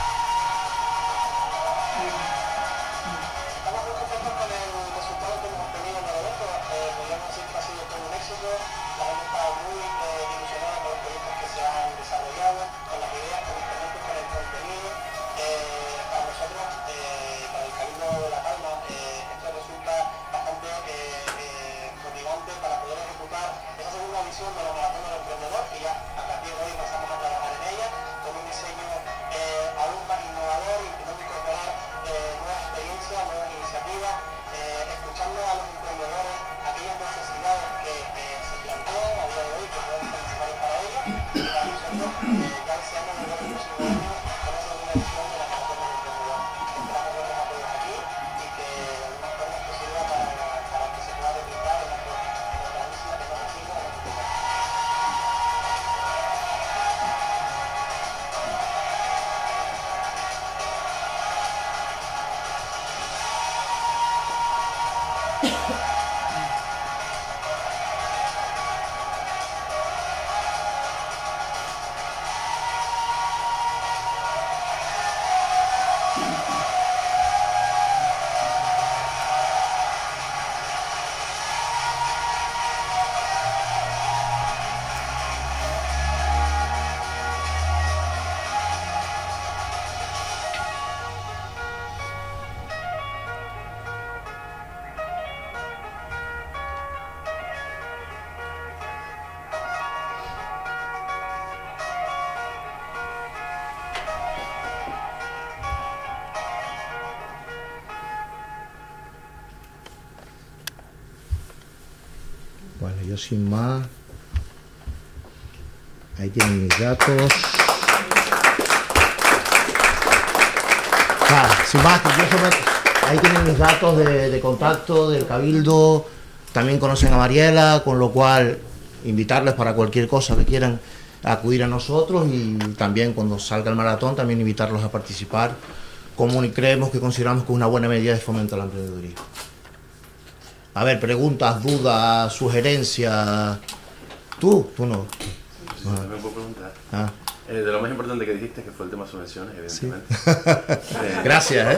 Estamos muy contentos con el resultado que hemos obtenido en el evento. Eh, podríamos decir que ha sido todo un éxito. La gente está muy eh, ilusionada con los proyectos que se han desarrollado, con las ideas, con los proyectos, con el contenido. Eh, para nosotros, eh, para el Cabildo de La Palma, eh, esto resulta bastante eh, eh, motivante para poder ejecutar esa segunda visión de la maratón del emprendedor, que ya a partir de hoy pasamos a trabajar en ella con un diseño eh, aún más innovador, intentando incorporar eh, nuevas experiencias, nuevas iniciativas, eh, escuchando a los emprendedores aquellas necesidades que eh, se plantean a día de hoy, que pueden ser necesarias para ellos, y para nosotros eh, ya deseamos de ver el próximo año con esa segunda edición de la maratón del emprendedor. Esperamos verlos a todos aquí y que de alguna forma esto sirva para, para que se pueda replicar en nuestro, en nuestra isla, en nuestra isla, en nuestro país. Bueno, yo sin más, ahí tienen mis datos. Ah, sin más, ahí tienen mis datos de, de contacto del Cabildo. También conocen a Mariela, con lo cual invitarles para cualquier cosa que quieran acudir a nosotros, y también cuando salga el maratón también invitarlos a participar, como creemos que consideramos que es una buena medida de fomento a la emprendeduría. A ver, preguntas, dudas, sugerencias. ¿Tú? Tú no. Sí, ah. ¿Me puedo preguntar? Ah. Eh, de lo más importante que dijiste, que fue el tema subvenciones, evidentemente. Sí. eh, Gracias, ¿eh?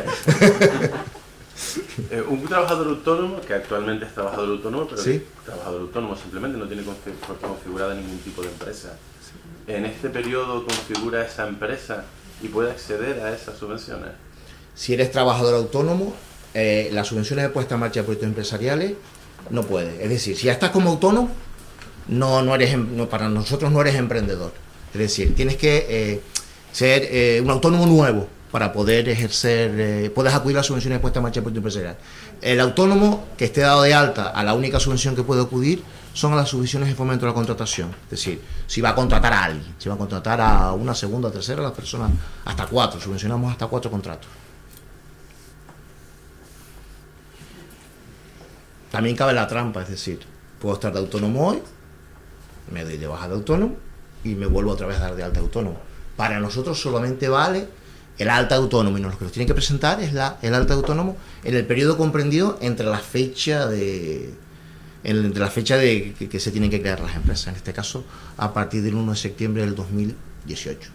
eh, Un trabajador autónomo, que actualmente es trabajador autónomo, pero ¿sí? trabajador autónomo simplemente no tiene configurada ningún tipo de empresa. Sí. En este periodo configura esa empresa y puede acceder a esas subvenciones. Si eres trabajador autónomo, Eh, las subvenciones de puesta en marcha de proyectos empresariales no puedes. Es decir, si ya estás como autónomo, no, no eres, no, para nosotros no eres emprendedor. Es decir, tienes que eh, ser eh, un autónomo nuevo para poder ejercer, eh, puedes acudir a las subvenciones de puesta en marcha de proyectos empresariales. El autónomo que esté dado de alta, a la única subvención que puede acudir son a las subvenciones de fomento de la contratación. Es decir, si va a contratar a alguien, si va a contratar a una segunda, tercera, a las personas, hasta cuatro, subvencionamos hasta cuatro contratos. También cabe la trampa, es decir, puedo estar de autónomo hoy, me doy de baja de autónomo y me vuelvo otra vez a dar de alta de autónomo. Para nosotros solamente vale el alta de autónomo, y nos lo que nos tienen que presentar es la, el alta de autónomo en el periodo comprendido entre la fecha de entre la fecha de que, que se tienen que crear las empresas, en este caso a partir del uno de septiembre del dos mil dieciocho.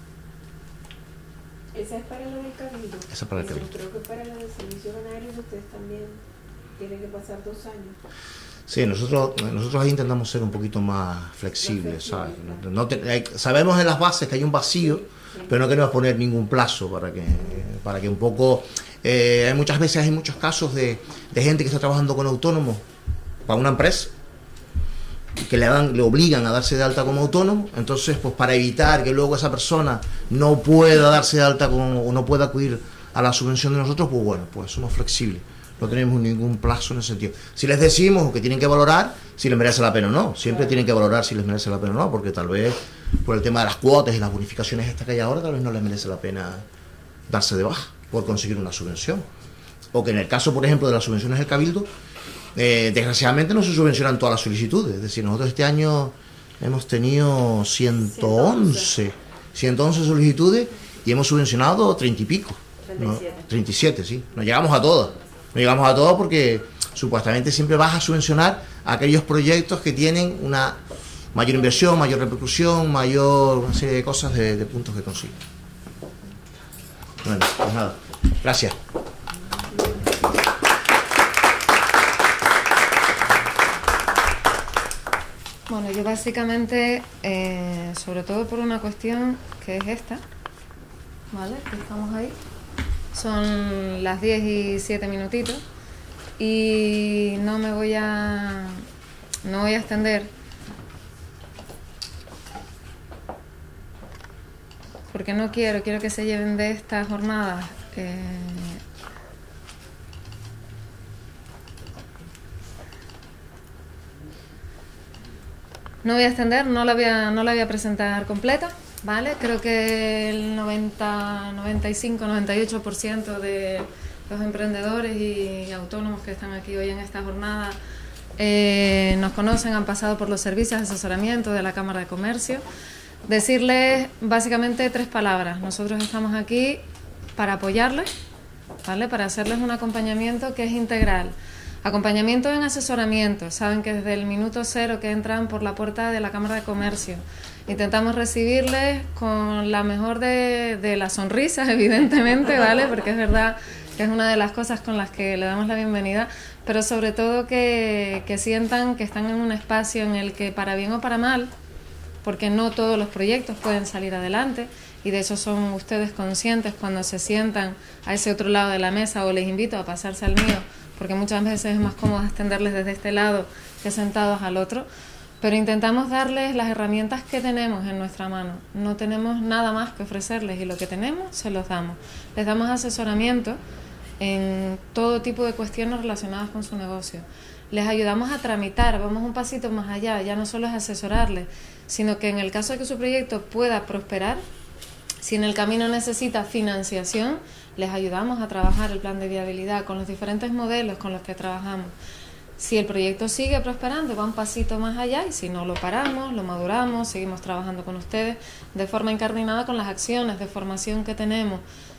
Esa es para la del Cabildo. Esa es para el Cabildo. Creo que para la del servicio canario ustedes también tienen que pasar dos años. Sí, nosotros, nosotros ahí intentamos ser un poquito más flexibles, ¿sabes? No, no te, hay, sabemos en las bases que hay un vacío, sí, pero no queremos poner ningún plazo para que, para que un poco... Eh, hay muchas veces, hay muchos casos de, de gente que está trabajando con autónomos para una empresa, que le, dan, le obligan a darse de alta como autónomo. Entonces, pues para evitar que luego esa persona no pueda darse de alta como, o no pueda acudir a la subvención de nosotros, pues bueno, pues somos flexibles. No tenemos ningún plazo en ese sentido. Si les decimos que tienen que valorar si les merece la pena o no, siempre tienen que valorar si les merece la pena o no, porque tal vez por el tema de las cuotas y las bonificaciones estas que hay ahora, tal vez no les merece la pena darse de baja por conseguir una subvención. O que en el caso, por ejemplo, de las subvenciones del Cabildo, eh, desgraciadamente no se subvencionan todas las solicitudes. Es decir, nosotros este año hemos tenido ciento once solicitudes y hemos subvencionado treinta y pico. ¿no? treinta y siete, sí. No llegamos a todas. No llegamos a todas porque supuestamente siempre vas a subvencionar a aquellos proyectos que tienen una mayor inversión, mayor repercusión, mayor una serie de cosas de, de puntos que consiguen. Bueno, pues nada. Gracias. Bueno, yo básicamente, eh, sobre todo por una cuestión que es esta, ¿vale? Que estamos ahí. Son las diez y siete minutitos y no me voy a, no voy a extender porque no quiero, quiero que se lleven de esta jornada eh, no voy a extender, no la voy a, no la voy a presentar completa. ¿Vale? Creo que el noventa, noventa y cinco, noventa y ocho por ciento de los emprendedores y autónomos que están aquí hoy en esta jornada eh, nos conocen, han pasado por los servicios de asesoramiento de la Cámara de Comercio. Decirles básicamente tres palabras. Nosotros estamos aquí para apoyarles, ¿vale? Para hacerles un acompañamiento que es integral. Acompañamiento en asesoramiento. Saben que desde el minuto cero que entran por la puerta de la Cámara de Comercio intentamos recibirles con la mejor de, de las sonrisas, evidentemente, ¿vale? Porque es verdad que es una de las cosas con las que le damos la bienvenida, pero sobre todo que, que sientan que están en un espacio en el que, para bien o para mal, porque no todos los proyectos pueden salir adelante, y de eso son ustedes conscientes cuando se sientan a ese otro lado de la mesa, o les invito a pasarse al mío, porque muchas veces es más cómodo atenderles desde este lado que sentados al otro. Pero intentamos darles las herramientas que tenemos en nuestra mano. No tenemos nada más que ofrecerles y lo que tenemos se los damos. Les damos asesoramiento en todo tipo de cuestiones relacionadas con su negocio. Les ayudamos a tramitar, vamos un pasito más allá, ya no solo es asesorarles, sino que en el caso de que su proyecto pueda prosperar, si en el camino necesita financiación, les ayudamos a trabajar el plan de viabilidad con los diferentes modelos con los que trabajamos. Si el proyecto sigue prosperando, va un pasito más allá, y si no, lo paramos, lo maduramos, seguimos trabajando con ustedes de forma incardinada con las acciones de formación que tenemos.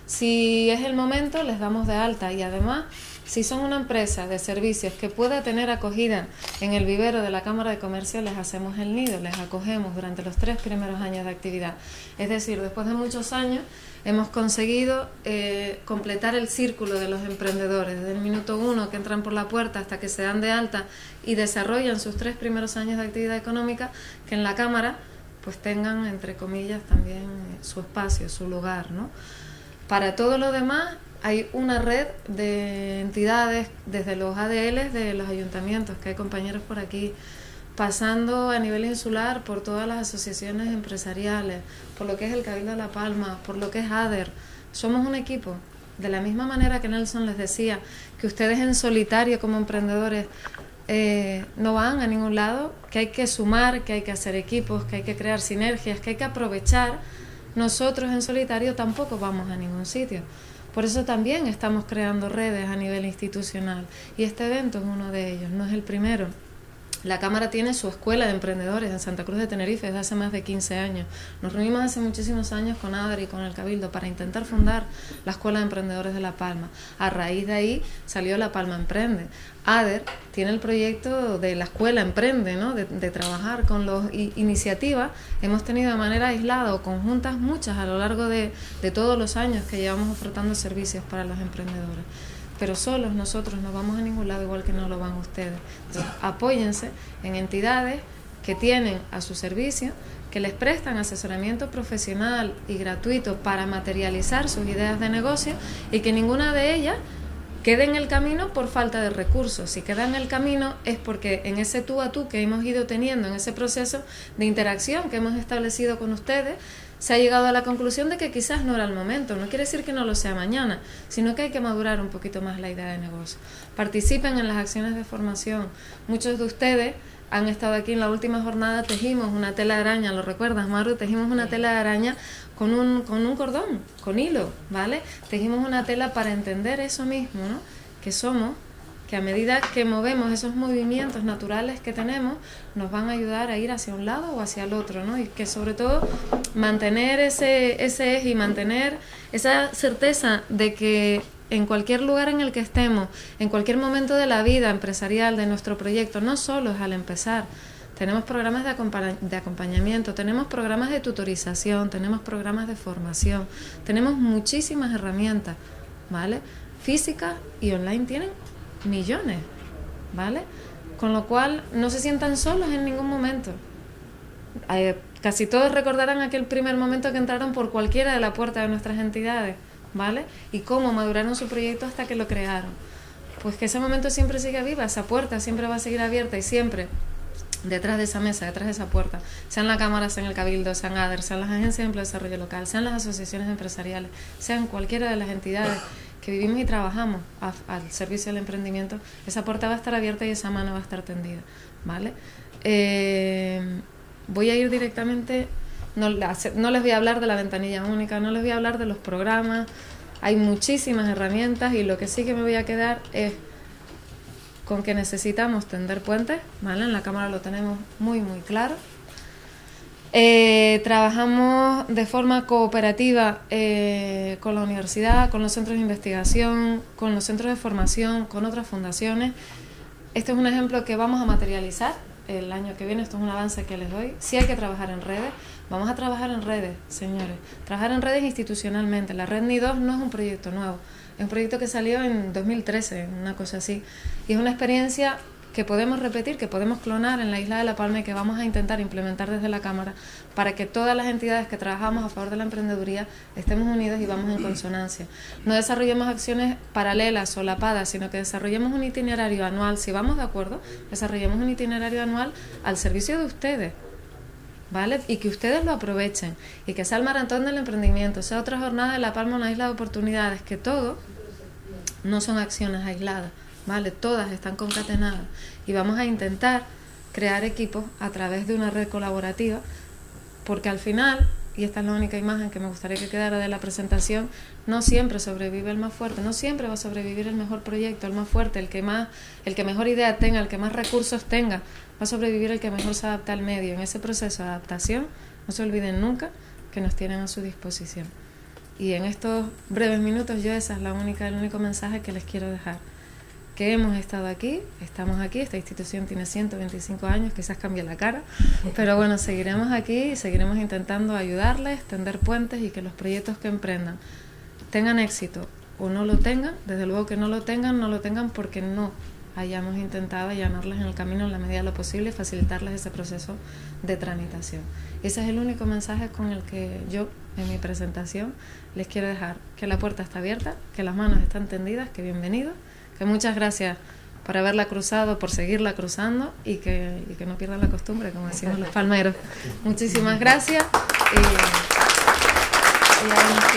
Si es el momento, les damos de alta, y además, si son una empresa de servicios que pueda tener acogida en el vivero de la Cámara de Comercio, les hacemos el nido, les acogemos durante los tres primeros años de actividad. Es decir, después de muchos años hemos conseguido eh, completar el círculo de los emprendedores, desde el minuto uno que entran por la puerta hasta que se dan de alta y desarrollan sus tres primeros años de actividad económica, que en la Cámara pues tengan, entre comillas, también eh, su espacio, su lugar, ¿no? Para todo lo demás hay una red de entidades, desde los A D Ls de los ayuntamientos, que hay compañeros por aquí, pasando a nivel insular por todas las asociaciones empresariales, por lo que es el Cabildo de La Palma, por lo que es ADER. Somos un equipo. De la misma manera que Nelson les decía que ustedes en solitario como emprendedores eh, no van a ningún lado, que hay que sumar, que hay que hacer equipos, que hay que crear sinergias, que hay que aprovechar, nosotros en solitario tampoco vamos a ningún sitio. Por eso también estamos creando redes a nivel institucional, y este evento es uno de ellos, no es el primero. La Cámara tiene su escuela de emprendedores en Santa Cruz de Tenerife desde hace más de quince años. Nos reunimos hace muchísimos años con ADER y con el Cabildo para intentar fundar la Escuela de Emprendedores de La Palma. A raíz de ahí salió La Palma Emprende. ADER tiene el proyecto de la Escuela Emprende, ¿no? de, de trabajar con las iniciativas. Hemos tenido de manera aislada o conjuntas muchas a lo largo de, de todos los años que llevamos ofertando servicios para los emprendedores. Pero solos nosotros no vamos a ningún lado, igual que no lo van ustedes. Entonces, apóyense en entidades que tienen a su servicio, que les prestan asesoramiento profesional y gratuito para materializar sus ideas de negocio, y que ninguna de ellas quede en el camino por falta de recursos. Si queda en el camino es porque en ese tú a tú que hemos ido teniendo, en ese proceso de interacción que hemos establecido con ustedes, se ha llegado a la conclusión de que quizás no era el momento. No quiere decir que no lo sea mañana, sino que hay que madurar un poquito más la idea de negocio. Participen en las acciones de formación. Muchos de ustedes han estado aquí en la última jornada, tejimos una tela de araña, ¿lo recuerdas, Maru? Tejimos una tela de araña con un, con un cordón, con hilo, ¿vale? Tejimos una tela para entender eso mismo, ¿no? Que somos, que a medida que movemos esos movimientos naturales que tenemos, nos van a ayudar a ir hacia un lado o hacia el otro, ¿no? Y que sobre todo mantener ese, ese eje y mantener esa certeza de que en cualquier lugar en el que estemos, en cualquier momento de la vida empresarial de nuestro proyecto, no solo es al empezar. Tenemos programas de, acompañ de acompañamiento, tenemos programas de tutorización, tenemos programas de formación, tenemos muchísimas herramientas, ¿vale? Físicas y online tienen millones, ¿vale? Con lo cual no se sientan solos en ningún momento. Eh, casi todos recordarán aquel primer momento que entraron por cualquiera de la puerta de nuestras entidades, ¿vale? Y cómo maduraron su proyecto hasta que lo crearon. Pues que ese momento siempre sigue viva, esa puerta siempre va a seguir abierta y siempre detrás de esa mesa, detrás de esa puerta, sean la Cámara, sean el Cabildo, sean A D E R, sean las agencias de empleo y desarrollo local, sean las asociaciones empresariales, sean cualquiera de las entidades que vivimos y trabajamos a, al servicio del emprendimiento, esa puerta va a estar abierta y esa mano va a estar tendida, ¿vale? Eh, voy a ir directamente... No, no les voy a hablar de la ventanilla única, no les voy a hablar de los programas, hay muchísimas herramientas y lo que sí que me voy a quedar es con que necesitamos tender puentes, ¿vale? En la Cámara lo tenemos muy muy claro. Eh, trabajamos de forma cooperativa eh, con la universidad, con los centros de investigación, con los centros de formación, con otras fundaciones. Este es un ejemplo que vamos a materializar el año que viene, esto es un avance que les doy. Sí hay que trabajar en redes, vamos a trabajar en redes, señores. Trabajar en redes institucionalmente. La Red N I dos no es un proyecto nuevo, es un proyecto que salió en dos mil trece, una cosa así. Y es una experiencia que podemos repetir, que podemos clonar en la isla de La Palma y que vamos a intentar implementar desde la Cámara para que todas las entidades que trabajamos a favor de la emprendeduría estemos unidos y vamos en consonancia. No desarrollemos acciones paralelas, solapadas, sino que desarrollemos un itinerario anual. Si vamos de acuerdo, desarrollemos un itinerario anual al servicio de ustedes, ¿vale? Y que ustedes lo aprovechen y que sea el maratón del emprendimiento, sea otra jornada de La Palma, una isla de oportunidades, que todo no son acciones aisladas, ¿vale? Todas están concatenadas y vamos a intentar crear equipos a través de una red colaborativa, porque al final, y esta es la única imagen que me gustaría que quedara de la presentación, no siempre sobrevive el más fuerte, no siempre va a sobrevivir el mejor proyecto, el más fuerte, el que más, el que mejor idea tenga, el que más recursos tenga, va a sobrevivir el que mejor se adapta al medio. En ese proceso de adaptación, no se olviden nunca que nos tienen a su disposición. Y en estos breves minutos yo esa es la única, el único mensaje que les quiero dejar. Que hemos estado aquí, estamos aquí, esta institución tiene ciento veinticinco años, quizás cambie la cara, pero bueno, seguiremos aquí y seguiremos intentando ayudarles, tender puentes y que los proyectos que emprendan tengan éxito o no lo tengan. Desde luego que no lo tengan, no lo tengan porque no hayamos intentado allanarles en el camino en la medida de lo posible y facilitarles ese proceso de tramitación. Ese es el único mensaje con el que yo en mi presentación les quiero dejar, que la puerta está abierta, que las manos están tendidas, que bienvenidos, que muchas gracias por haberla cruzado, por seguirla cruzando y que, y que no pierdan la costumbre, como decimos los palmeros. Muchísimas gracias y, y ahí nos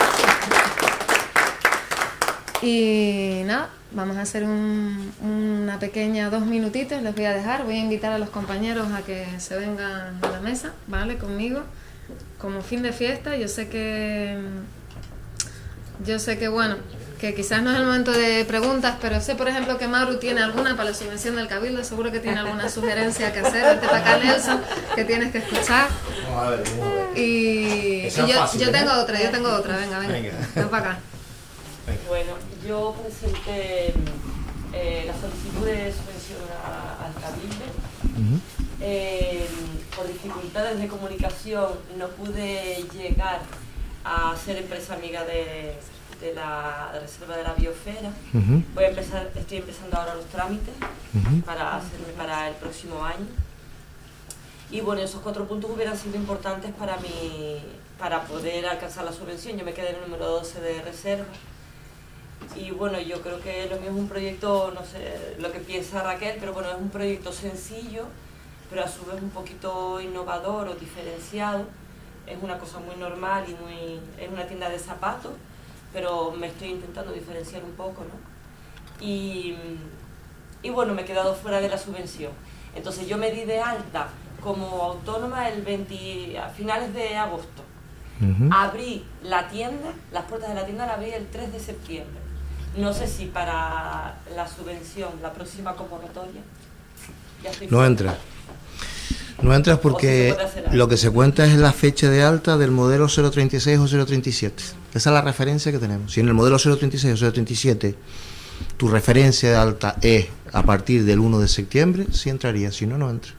quedamos. Y nada, vamos a hacer un, una pequeña dos minutitos, les voy a dejar, voy a invitar a los compañeros a que se vengan a la mesa, ¿vale? Conmigo, como fin de fiesta. Yo sé que, yo sé que bueno, que quizás no es el momento de preguntas, pero sé, por ejemplo, que Maru tiene alguna para la subvención del Cabildo, seguro que tiene alguna sugerencia que hacer. Vente para acá, Nelson, que tienes que escuchar. Vamos a ver, vamos a ver. Y, y yo, fácil, yo ¿eh? tengo otra, yo tengo otra, venga, venga, Venga. ven para acá. Bueno, yo presenté eh, la solicitud de subvención a- al Cabildo. Ujú. Eh, por dificultades de comunicación no pude llegar a ser empresa amiga de, de la Reserva de la Biosfera. Ujú. Voy a empezar, estoy empezando ahora los trámites Ujú. para hacerme para el próximo año. Y bueno, esos cuatro puntos hubieran sido importantes para mí, para poder alcanzar la subvención. Yo me quedé en el número doce de reserva. Y bueno, yo creo que lo mío es un proyecto, no sé lo que piensa Raquel, pero bueno, es un proyecto sencillo, pero a su vez un poquito innovador o diferenciado. Es una cosa muy normal y muy... es una tienda de zapatos, pero me estoy intentando diferenciar un poco, ¿no? Y, y bueno, me he quedado fuera de la subvención. Entonces yo me di de alta como autónoma el veinte, a finales de agosto. Uh-huh. Abrí la tienda, las puertas de la tienda las abrí el tres de septiembre. No sé si para la subvención, la próxima convocatoria, ya estoy no entra. No entras porque si lo que se cuenta es la fecha de alta del modelo cero treinta y seis o cero treinta y siete. Esa es la referencia que tenemos. Si en el modelo cero treinta y seis o cero treinta y siete tu referencia de alta es a partir del uno de septiembre, sí entraría. Si no, no entra.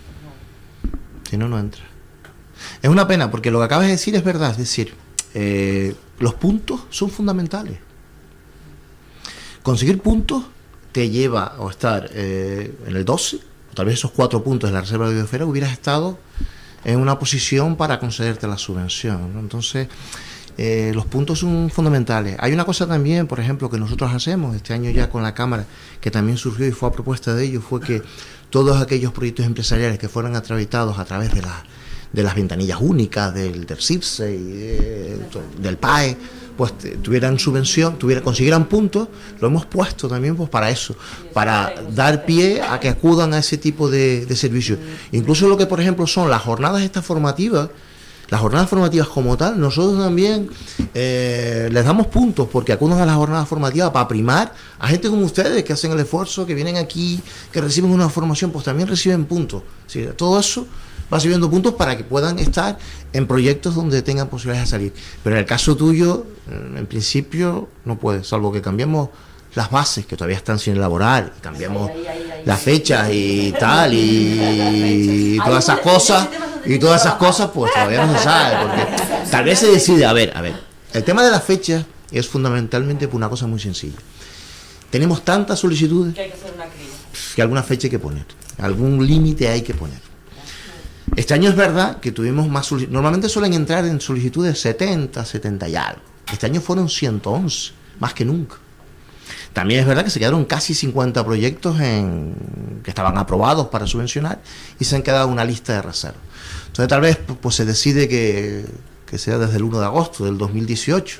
Si no, no entra. Es una pena porque lo que acabas de decir es verdad. Es decir, eh, los puntos son fundamentales. Conseguir puntos te lleva a estar eh, en el doce. Tal vez esos cuatro puntos de la reserva de biosfera hubieras estado en una posición para concederte la subvención, ¿no? Entonces, eh, los puntos son fundamentales. Hay una cosa también, por ejemplo, que nosotros hacemos este año ya con la Cámara, que también surgió y fue a propuesta de ellos, fue que todos aquellos proyectos empresariales que fueran acreditados a través de, la, de las ventanillas únicas, del, del CIPSE, y de, del P A E, pues tuvieran subvención, tuvieran, consiguieran puntos. Lo hemos puesto también pues para eso, para dar pie a que acudan a ese tipo de, de servicios. Incluso lo que por ejemplo son las jornadas estas formativas, las jornadas formativas como tal, nosotros también eh, les damos puntos porque acudan a las jornadas formativas para primar a gente como ustedes que hacen el esfuerzo, que vienen aquí, que reciben una formación, pues también reciben puntos. ¿Sí? Todo eso va subiendo puntos para que puedan estar en proyectos donde tengan posibilidades de salir. Pero en el caso tuyo, en principio, no puedes, salvo que cambiemos las bases, que todavía están sin elaborar, y cambiemos las fechas y tal, y, y todas esas cosas, y todas esas cosas, pues todavía no se sabe, porque tal vez se decide, a ver, a ver, el tema de las fechas es fundamentalmente por una cosa muy sencilla. Tenemos tantas solicitudes que hay que hacer una criba, que alguna fecha hay que poner, algún límite hay que poner. Este año es verdad que tuvimos más solicitudes. Normalmente suelen entrar en solicitudes setenta, setenta y algo. Este año fueron ciento once, más que nunca. También es verdad que se quedaron casi cincuenta proyectos en, que estaban aprobados para subvencionar y se han quedado una lista de reserva. Entonces tal vez pues, se decide que, que sea desde el uno de agosto del dos mil dieciocho.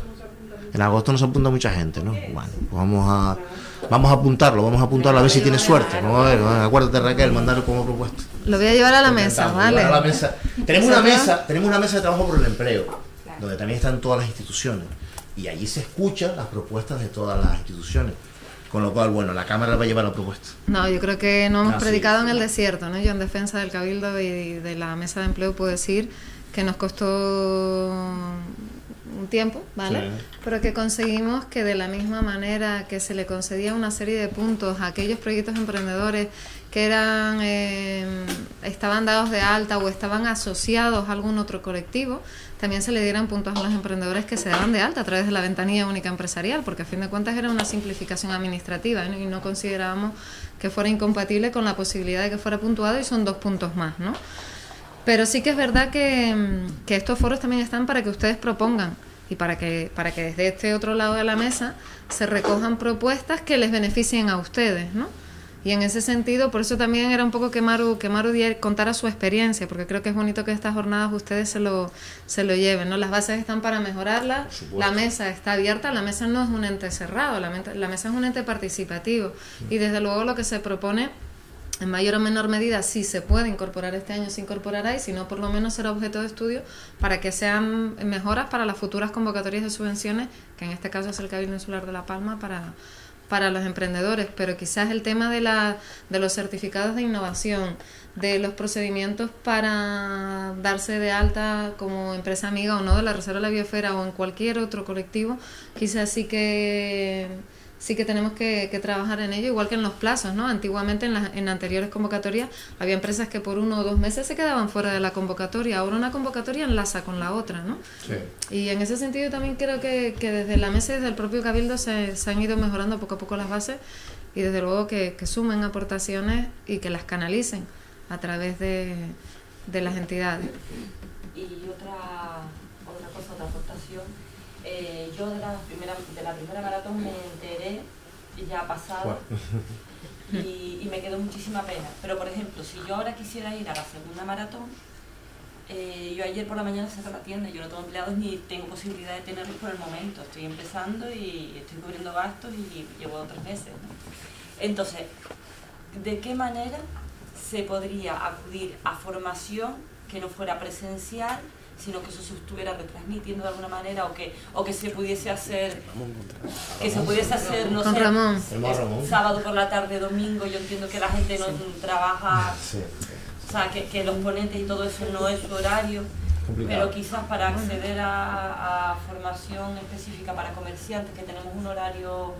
En agosto no se apunta mucha gente, ¿no? Bueno, pues vamos a... Vamos a apuntarlo, vamos a apuntarlo a ver si tiene suerte. Vamos a ver, acuérdate Raquel, mandarlo como propuesta. Lo voy a llevar a la mesa, ¿vale? A la mesa. Tenemos una mesa, tenemos una mesa de trabajo por el empleo, donde también están todas las instituciones. Y allí se escuchan las propuestas de todas las instituciones. Con lo cual, bueno, la Cámara va a llevar la propuesta. No, yo creo que no hemos ah, predicado sí. en el desierto, ¿no? Yo en defensa del Cabildo y de la mesa de empleo puedo decir que nos costó un tiempo, ¿vale? Sí. Pero que conseguimos que de la misma manera que se le concedía una serie de puntos a aquellos proyectos emprendedores que eran eh, estaban dados de alta o estaban asociados a algún otro colectivo, también se le dieran puntos a los emprendedores que se daban de alta a través de la ventanilla única empresarial, porque a fin de cuentas era una simplificación administrativa, ¿no? Y no considerábamos que fuera incompatible con la posibilidad de que fuera puntuado, y son dos puntos más, ¿no? Pero sí que es verdad que, que estos foros también están para que ustedes propongan y para que para que desde este otro lado de la mesa se recojan propuestas que les beneficien a ustedes, ¿no? Y en ese sentido, por eso también era un poco que Maru, que Maru contara su experiencia, porque creo que es bonito que estas jornadas ustedes se lo, se lo lleven, ¿no? Las bases están para mejorarlas, la mesa está abierta, la mesa no es un ente cerrado, la, mente, la mesa es un ente participativo, y desde luego lo que se propone, en mayor o menor medida, si se puede incorporar este año, se incorporará, y si no, por lo menos será objeto de estudio para que sean mejoras para las futuras convocatorias de subvenciones, que en este caso es el Cabildo Insular de La Palma, para... para los emprendedores. Pero quizás el tema de la de los certificados de innovación, de los procedimientos para darse de alta como empresa amiga o no de la Reserva de la Biosfera o en cualquier otro colectivo, quizás sí que sí que tenemos que, que trabajar en ello, igual que en los plazos, ¿no? Antiguamente en las en anteriores convocatorias había empresas que por uno o dos meses se quedaban fuera de la convocatoria, ahora una convocatoria enlaza con la otra, ¿no? Sí. Y en ese sentido también creo que, que desde la mesa y desde el propio Cabildo se, se han ido mejorando poco a poco las bases, y desde luego que, que sumen aportaciones y que las canalicen a través de, de las entidades. Y otra, otra cosa, otra aportación, Eh, yo de la, primera, de la primera maratón me enteré ya pasado y, y me quedó muchísima pena. Pero por ejemplo, si yo ahora quisiera ir a la segunda maratón, eh, yo ayer por la mañana cerré la tienda, yo no tengo empleados ni tengo posibilidad de tenerlos por el momento. Estoy empezando y estoy cubriendo gastos y llevo tres meses, ¿no? Entonces, ¿de qué manera se podría acudir a formación que no fuera presencial, sino que eso se estuviera retransmitiendo de alguna manera, o que o que se pudiese hacer que se pudiese hacer no Con sé Ramón. es- sábado por la tarde, domingo? Yo entiendo que la gente no trabaja, Sí. o sea, que, que los ponentes y todo eso no es su horario, Complicado. pero quizás para acceder a, a formación específica para comerciantes, que tenemos un horario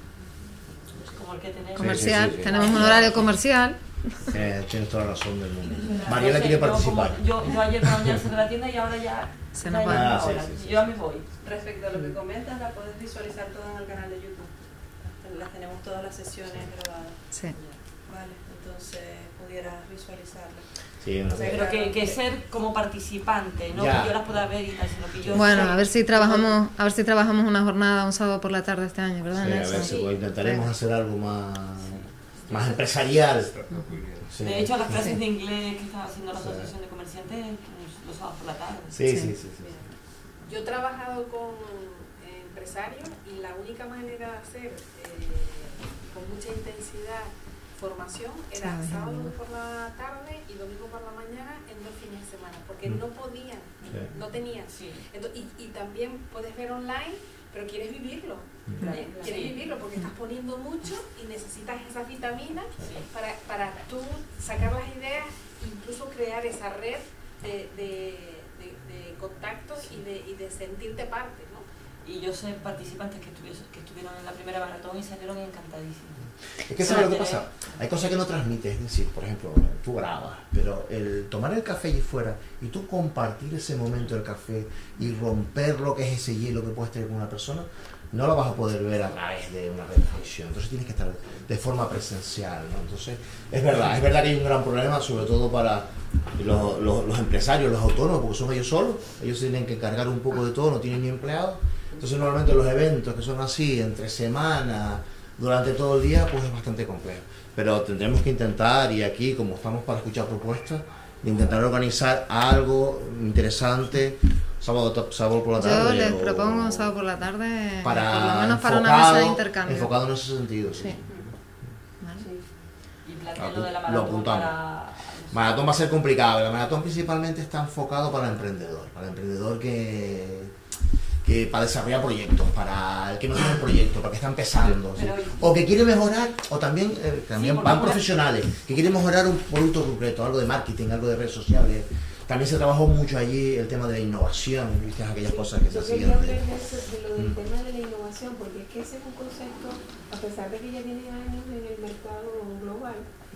como el que tenemos. Comercial, sí, sí. tenemos un horario comercial. Eh, tienes toda la razón del mundo. Entonces, Mariela quiere yo como- participar. Yo, yo ayer por la mañana cerré la tienda y ahora ya Se ya nos hay va. una Ah, sí, hora. sí, sí, Yo ya me voy. Respecto a lo que comentas, la puedes visualizar toda en el canal de YouTube. Las tenemos todas las sesiones grabadas. Sí. Vale, entonces pudieras visualizarlas. Sí, no O sea, sé. Pero que, que ser como participante, no Ya. que yo las pueda ver y tal, sino que yo Bueno, sé- a ver si trabajamos, a ver si trabajamos una jornada un sábado por la tarde este año, ¿verdad, Sí, a Nelson? ver si pues, intentaremos Sí. hacer algo más, más empresarial. Sí. De hecho, las clases Sí. de inglés que está haciendo la Sí. Asociación de Comerciantes los sábados por la tarde. Sí, sí, Sí. sí, sí. Yo he trabajado con eh, empresarios y la única manera de hacer eh, con mucha intensidad formación era Sabes, sábado amigo. por la tarde y domingo por la mañana en dos fines de semana, porque Mm. no podían, Sí. no tenían. Sí. Entonces, y, y también puedes ver online, pero quieres vivirlo. Claro, ¿eh? Quieres sí. vivirlo porque estás poniendo mucho y necesitas esas vitaminas Sí. para, para tú sacar las ideas, incluso crear esa red de, de, de, de contactos y de, y de sentirte parte, ¿no? Y yo sé participantes que, estuviesen- que estuvieron en la primera maratón y salieron encantadísimos. Es que ¿sabes lo que pasa? Hay cosas que no transmites, es decir, por ejemplo, tú grabas, pero el tomar el café allí fuera y tú compartir ese momento del café y romper lo que es ese hielo que puedes tener con una persona, no lo vas a poder ver a través de una retransmisión. Entonces tienes que estar de forma presencial, ¿no? Entonces, es verdad, es verdad que hay un gran problema, sobre todo para los, los, los empresarios, los autónomos, porque son ellos solos, ellos se tienen que encargar un poco de todo, no tienen ni empleados. Entonces normalmente los eventos que son así, entre semana, durante todo el día, pues es bastante complejo. Pero tendremos que intentar, y aquí como estamos para escuchar propuestas, de intentar organizar algo interesante, sábado, sábado por la tarde. Yo les o- propongo un sábado por la tarde, para por lo menos para una enfocado- mesa de intercambio. Enfocado en ese sentido, sí. Sí. Vale. Y plantearlo de la Lo maratón apuntamos. para... Maratón va a ser complicado. La maratón principalmente está enfocado para el emprendedor, para el emprendedor que, que para desarrollar proyectos, para el que no tiene un proyecto, para el que está empezando, ¿sí? Pero- O que quiere mejorar, o también, eh, también Sí, van porque- profesionales, que quieren mejorar un producto concreto, algo de marketing, algo de redes sociales. También se trabajó mucho allí el tema de la innovación, ¿viste? Aquellas cosas que se Yo hacían. quería hablar de- de, eso, de lo del Mm. tema de la innovación, porque es que ese es un concepto, a pesar de que ya tiene años en el mercado global,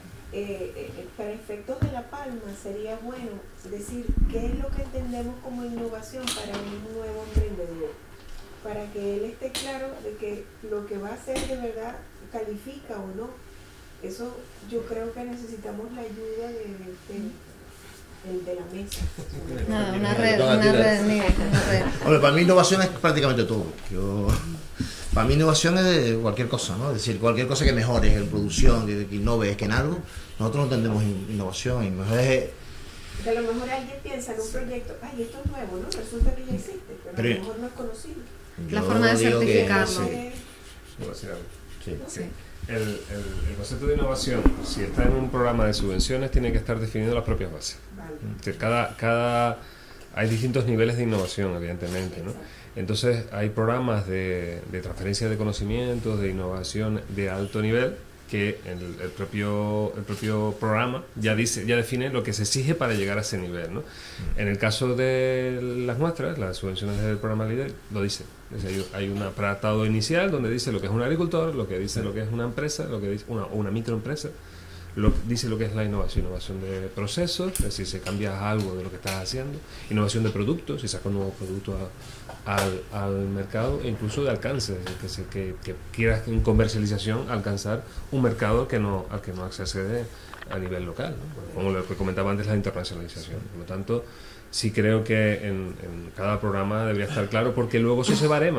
eh, eh, para efectos de La Palma sería bueno decir qué es lo que entendemos como innovación para un nuevo emprendedor, para que él esté claro de que lo que va a hacer de verdad califica o no. Eso yo creo que necesitamos la ayuda de, de- de- de la mesa. Nada, una Mira, red, toca una tirar. red, Miguel, una red. Hombre, para mí innovación es prácticamente todo. Yo, para mí innovación es de cualquier cosa, ¿no? Es decir, cualquier cosa que mejores en producción, que, que innoves, que en algo. Nosotros no entendemos in- innovación, y mejor es... Que a lo mejor alguien piensa en un proyecto, ay, esto es nuevo, ¿no? Resulta que ya existe, pero, Pero- a lo mejor no es conocido. La yo forma de digo que- certificarlo. sí, Eh, Puedo decir algo. sí. Sí. El, el- el concepto de innovación, si está en un programa de subvenciones, tiene que estar definido las propias bases. vale. Es decir, cada, cada, hay distintos niveles de innovación, evidentemente, ¿no? Entonces, hay programas de, de transferencia de conocimientos, de innovación de alto nivel, que el, el propio el propio programa ya dice ya define lo que se exige para llegar a ese nivel, ¿no? En el caso de las nuestras, las subvenciones del programa LEADER, lo dice. Es decir, hay, hay un apartado inicial donde dice lo que es un agricultor, lo que dice lo que es una empresa, lo que dice una, o una microempresa, lo, dice lo que es la innovación, innovación de procesos, es decir, si cambias algo de lo que estás haciendo, innovación de productos, si sacas un nuevo producto a- al, al mercado, e incluso de alcance, es decir, que, se, que, que quieras en comercialización alcanzar un mercado que no, al que no accede a nivel local, ¿no? Como lo que comentaba antes, la internacionalización. Por lo tanto, sí creo que en, en cada programa debería estar claro, porque luego eso se barema.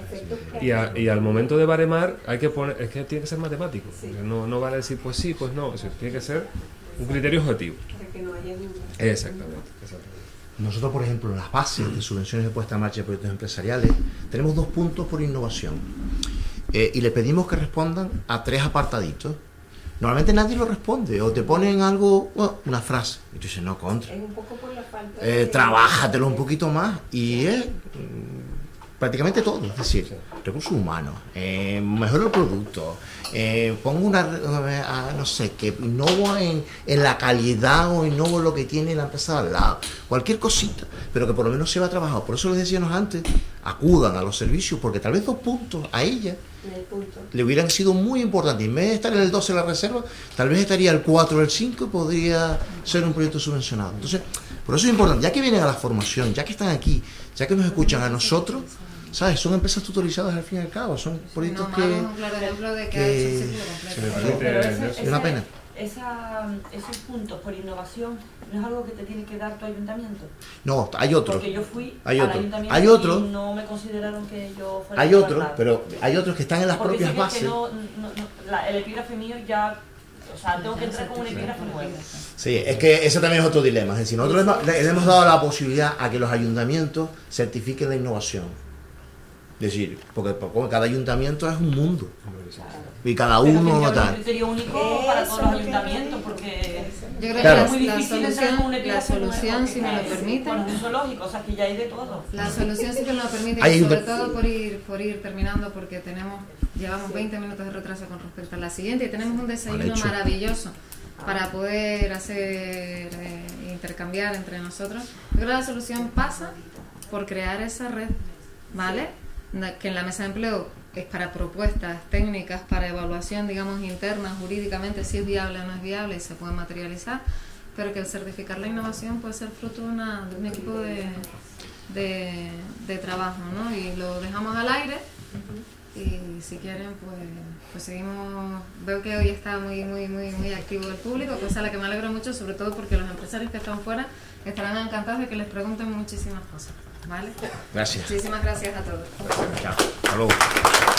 Y, a, y al momento de baremar hay que poner, es que tiene que ser matemático. No, no vale decir pues sí, pues no, eso tiene que ser un criterio objetivo. Para que no haya duda. Exactamente, exactamente. Nosotros, por ejemplo, en las bases de subvenciones de puesta en marcha de proyectos empresariales, tenemos dos puntos por innovación. Eh, y le pedimos que respondan a tres apartaditos. Normalmente nadie lo responde, o te ponen algo, bueno, una frase, y tú dices, no, contra. Es un poco por la falta Eh, de... trabájatelo un poquito más, y es mm, prácticamente todo, es decir, recursos humanos, eh, mejora el producto, eh, pongo una, eh, no sé, que innovo en, en la calidad o innovo lo que tiene la empresa al lado, cualquier cosita, pero que por lo menos se va trabajado. Por eso les decíamos antes, acudan a los servicios, porque tal vez dos puntos a ella En el punto. le hubieran sido muy importantes. En vez de estar en el doce de la reserva, tal vez estaría el cuatro o el cinco y podría ser un proyecto subvencionado. Entonces, por eso es importante, ya que vienen a la formación, ya que están aquí, ya que nos escuchan a nosotros, ¿sabes? Son empresas tutorizadas al fin y al cabo, son proyectos No, que... un claro ejemplo de que, que- ha hecho un ciclo completo. Se me Pero, pero permite, ese- Nelson. Es una pena. esa- esos puntos por innovación no es algo que te tiene que dar tu ayuntamiento. No, hay otros. Porque yo fui Hay al otro. ayuntamiento Hay otro. y no me consideraron que yo fuera Hay a otros, trabajar. pero hay otros que están en las Porque propias sé que- bases. que no, no- no- la- el epígrafe mío ya, o sea, tengo que entrar con un epígrafe nuevo. Sí, es que ese también es otro dilema. Es decir, nosotros hemos- le, le hemos dado la posibilidad a que los ayuntamientos certifiquen la innovación. Es decir, porque, porque cada ayuntamiento es un mundo. Y cada Pero tiene que uno haber un tal. criterio único para Eso todos los es lo que ayuntamientos, quería. porque Yo creo Claro. que es muy la, la difícil entrar con un solución, la epígrafe nuevo, solución, si me lo porque- permiten, Bueno, un zoológico, o sea, que ya hay de todo. la solución sí que nos lo permite, Hay y sobre un- todo por ir, por ir terminando, porque tenemos, llevamos veinte minutos de retraso con respecto a la siguiente, y tenemos un desayuno hecho. maravilloso para poder hacer, eh, intercambiar entre nosotros. Yo creo que la solución pasa por crear esa red, ¿vale? Na- Que en la mesa de empleo es para propuestas técnicas, para evaluación, digamos, interna, jurídicamente, si es viable o no es viable y se puede materializar, pero que el certificar la innovación puede ser fruto de, una, de un equipo de, de, de trabajo, ¿no? Y lo dejamos al aire y si quieren, pues, pues seguimos. Veo que hoy está muy, muy, muy, muy activo el público, cosa a la que me alegro mucho, sobre todo porque los empresarios que están fuera estarán encantados de que les pregunten muchísimas cosas, ¿vale? Gracias. Muchísimas gracias a todos. Chao. Hasta luego.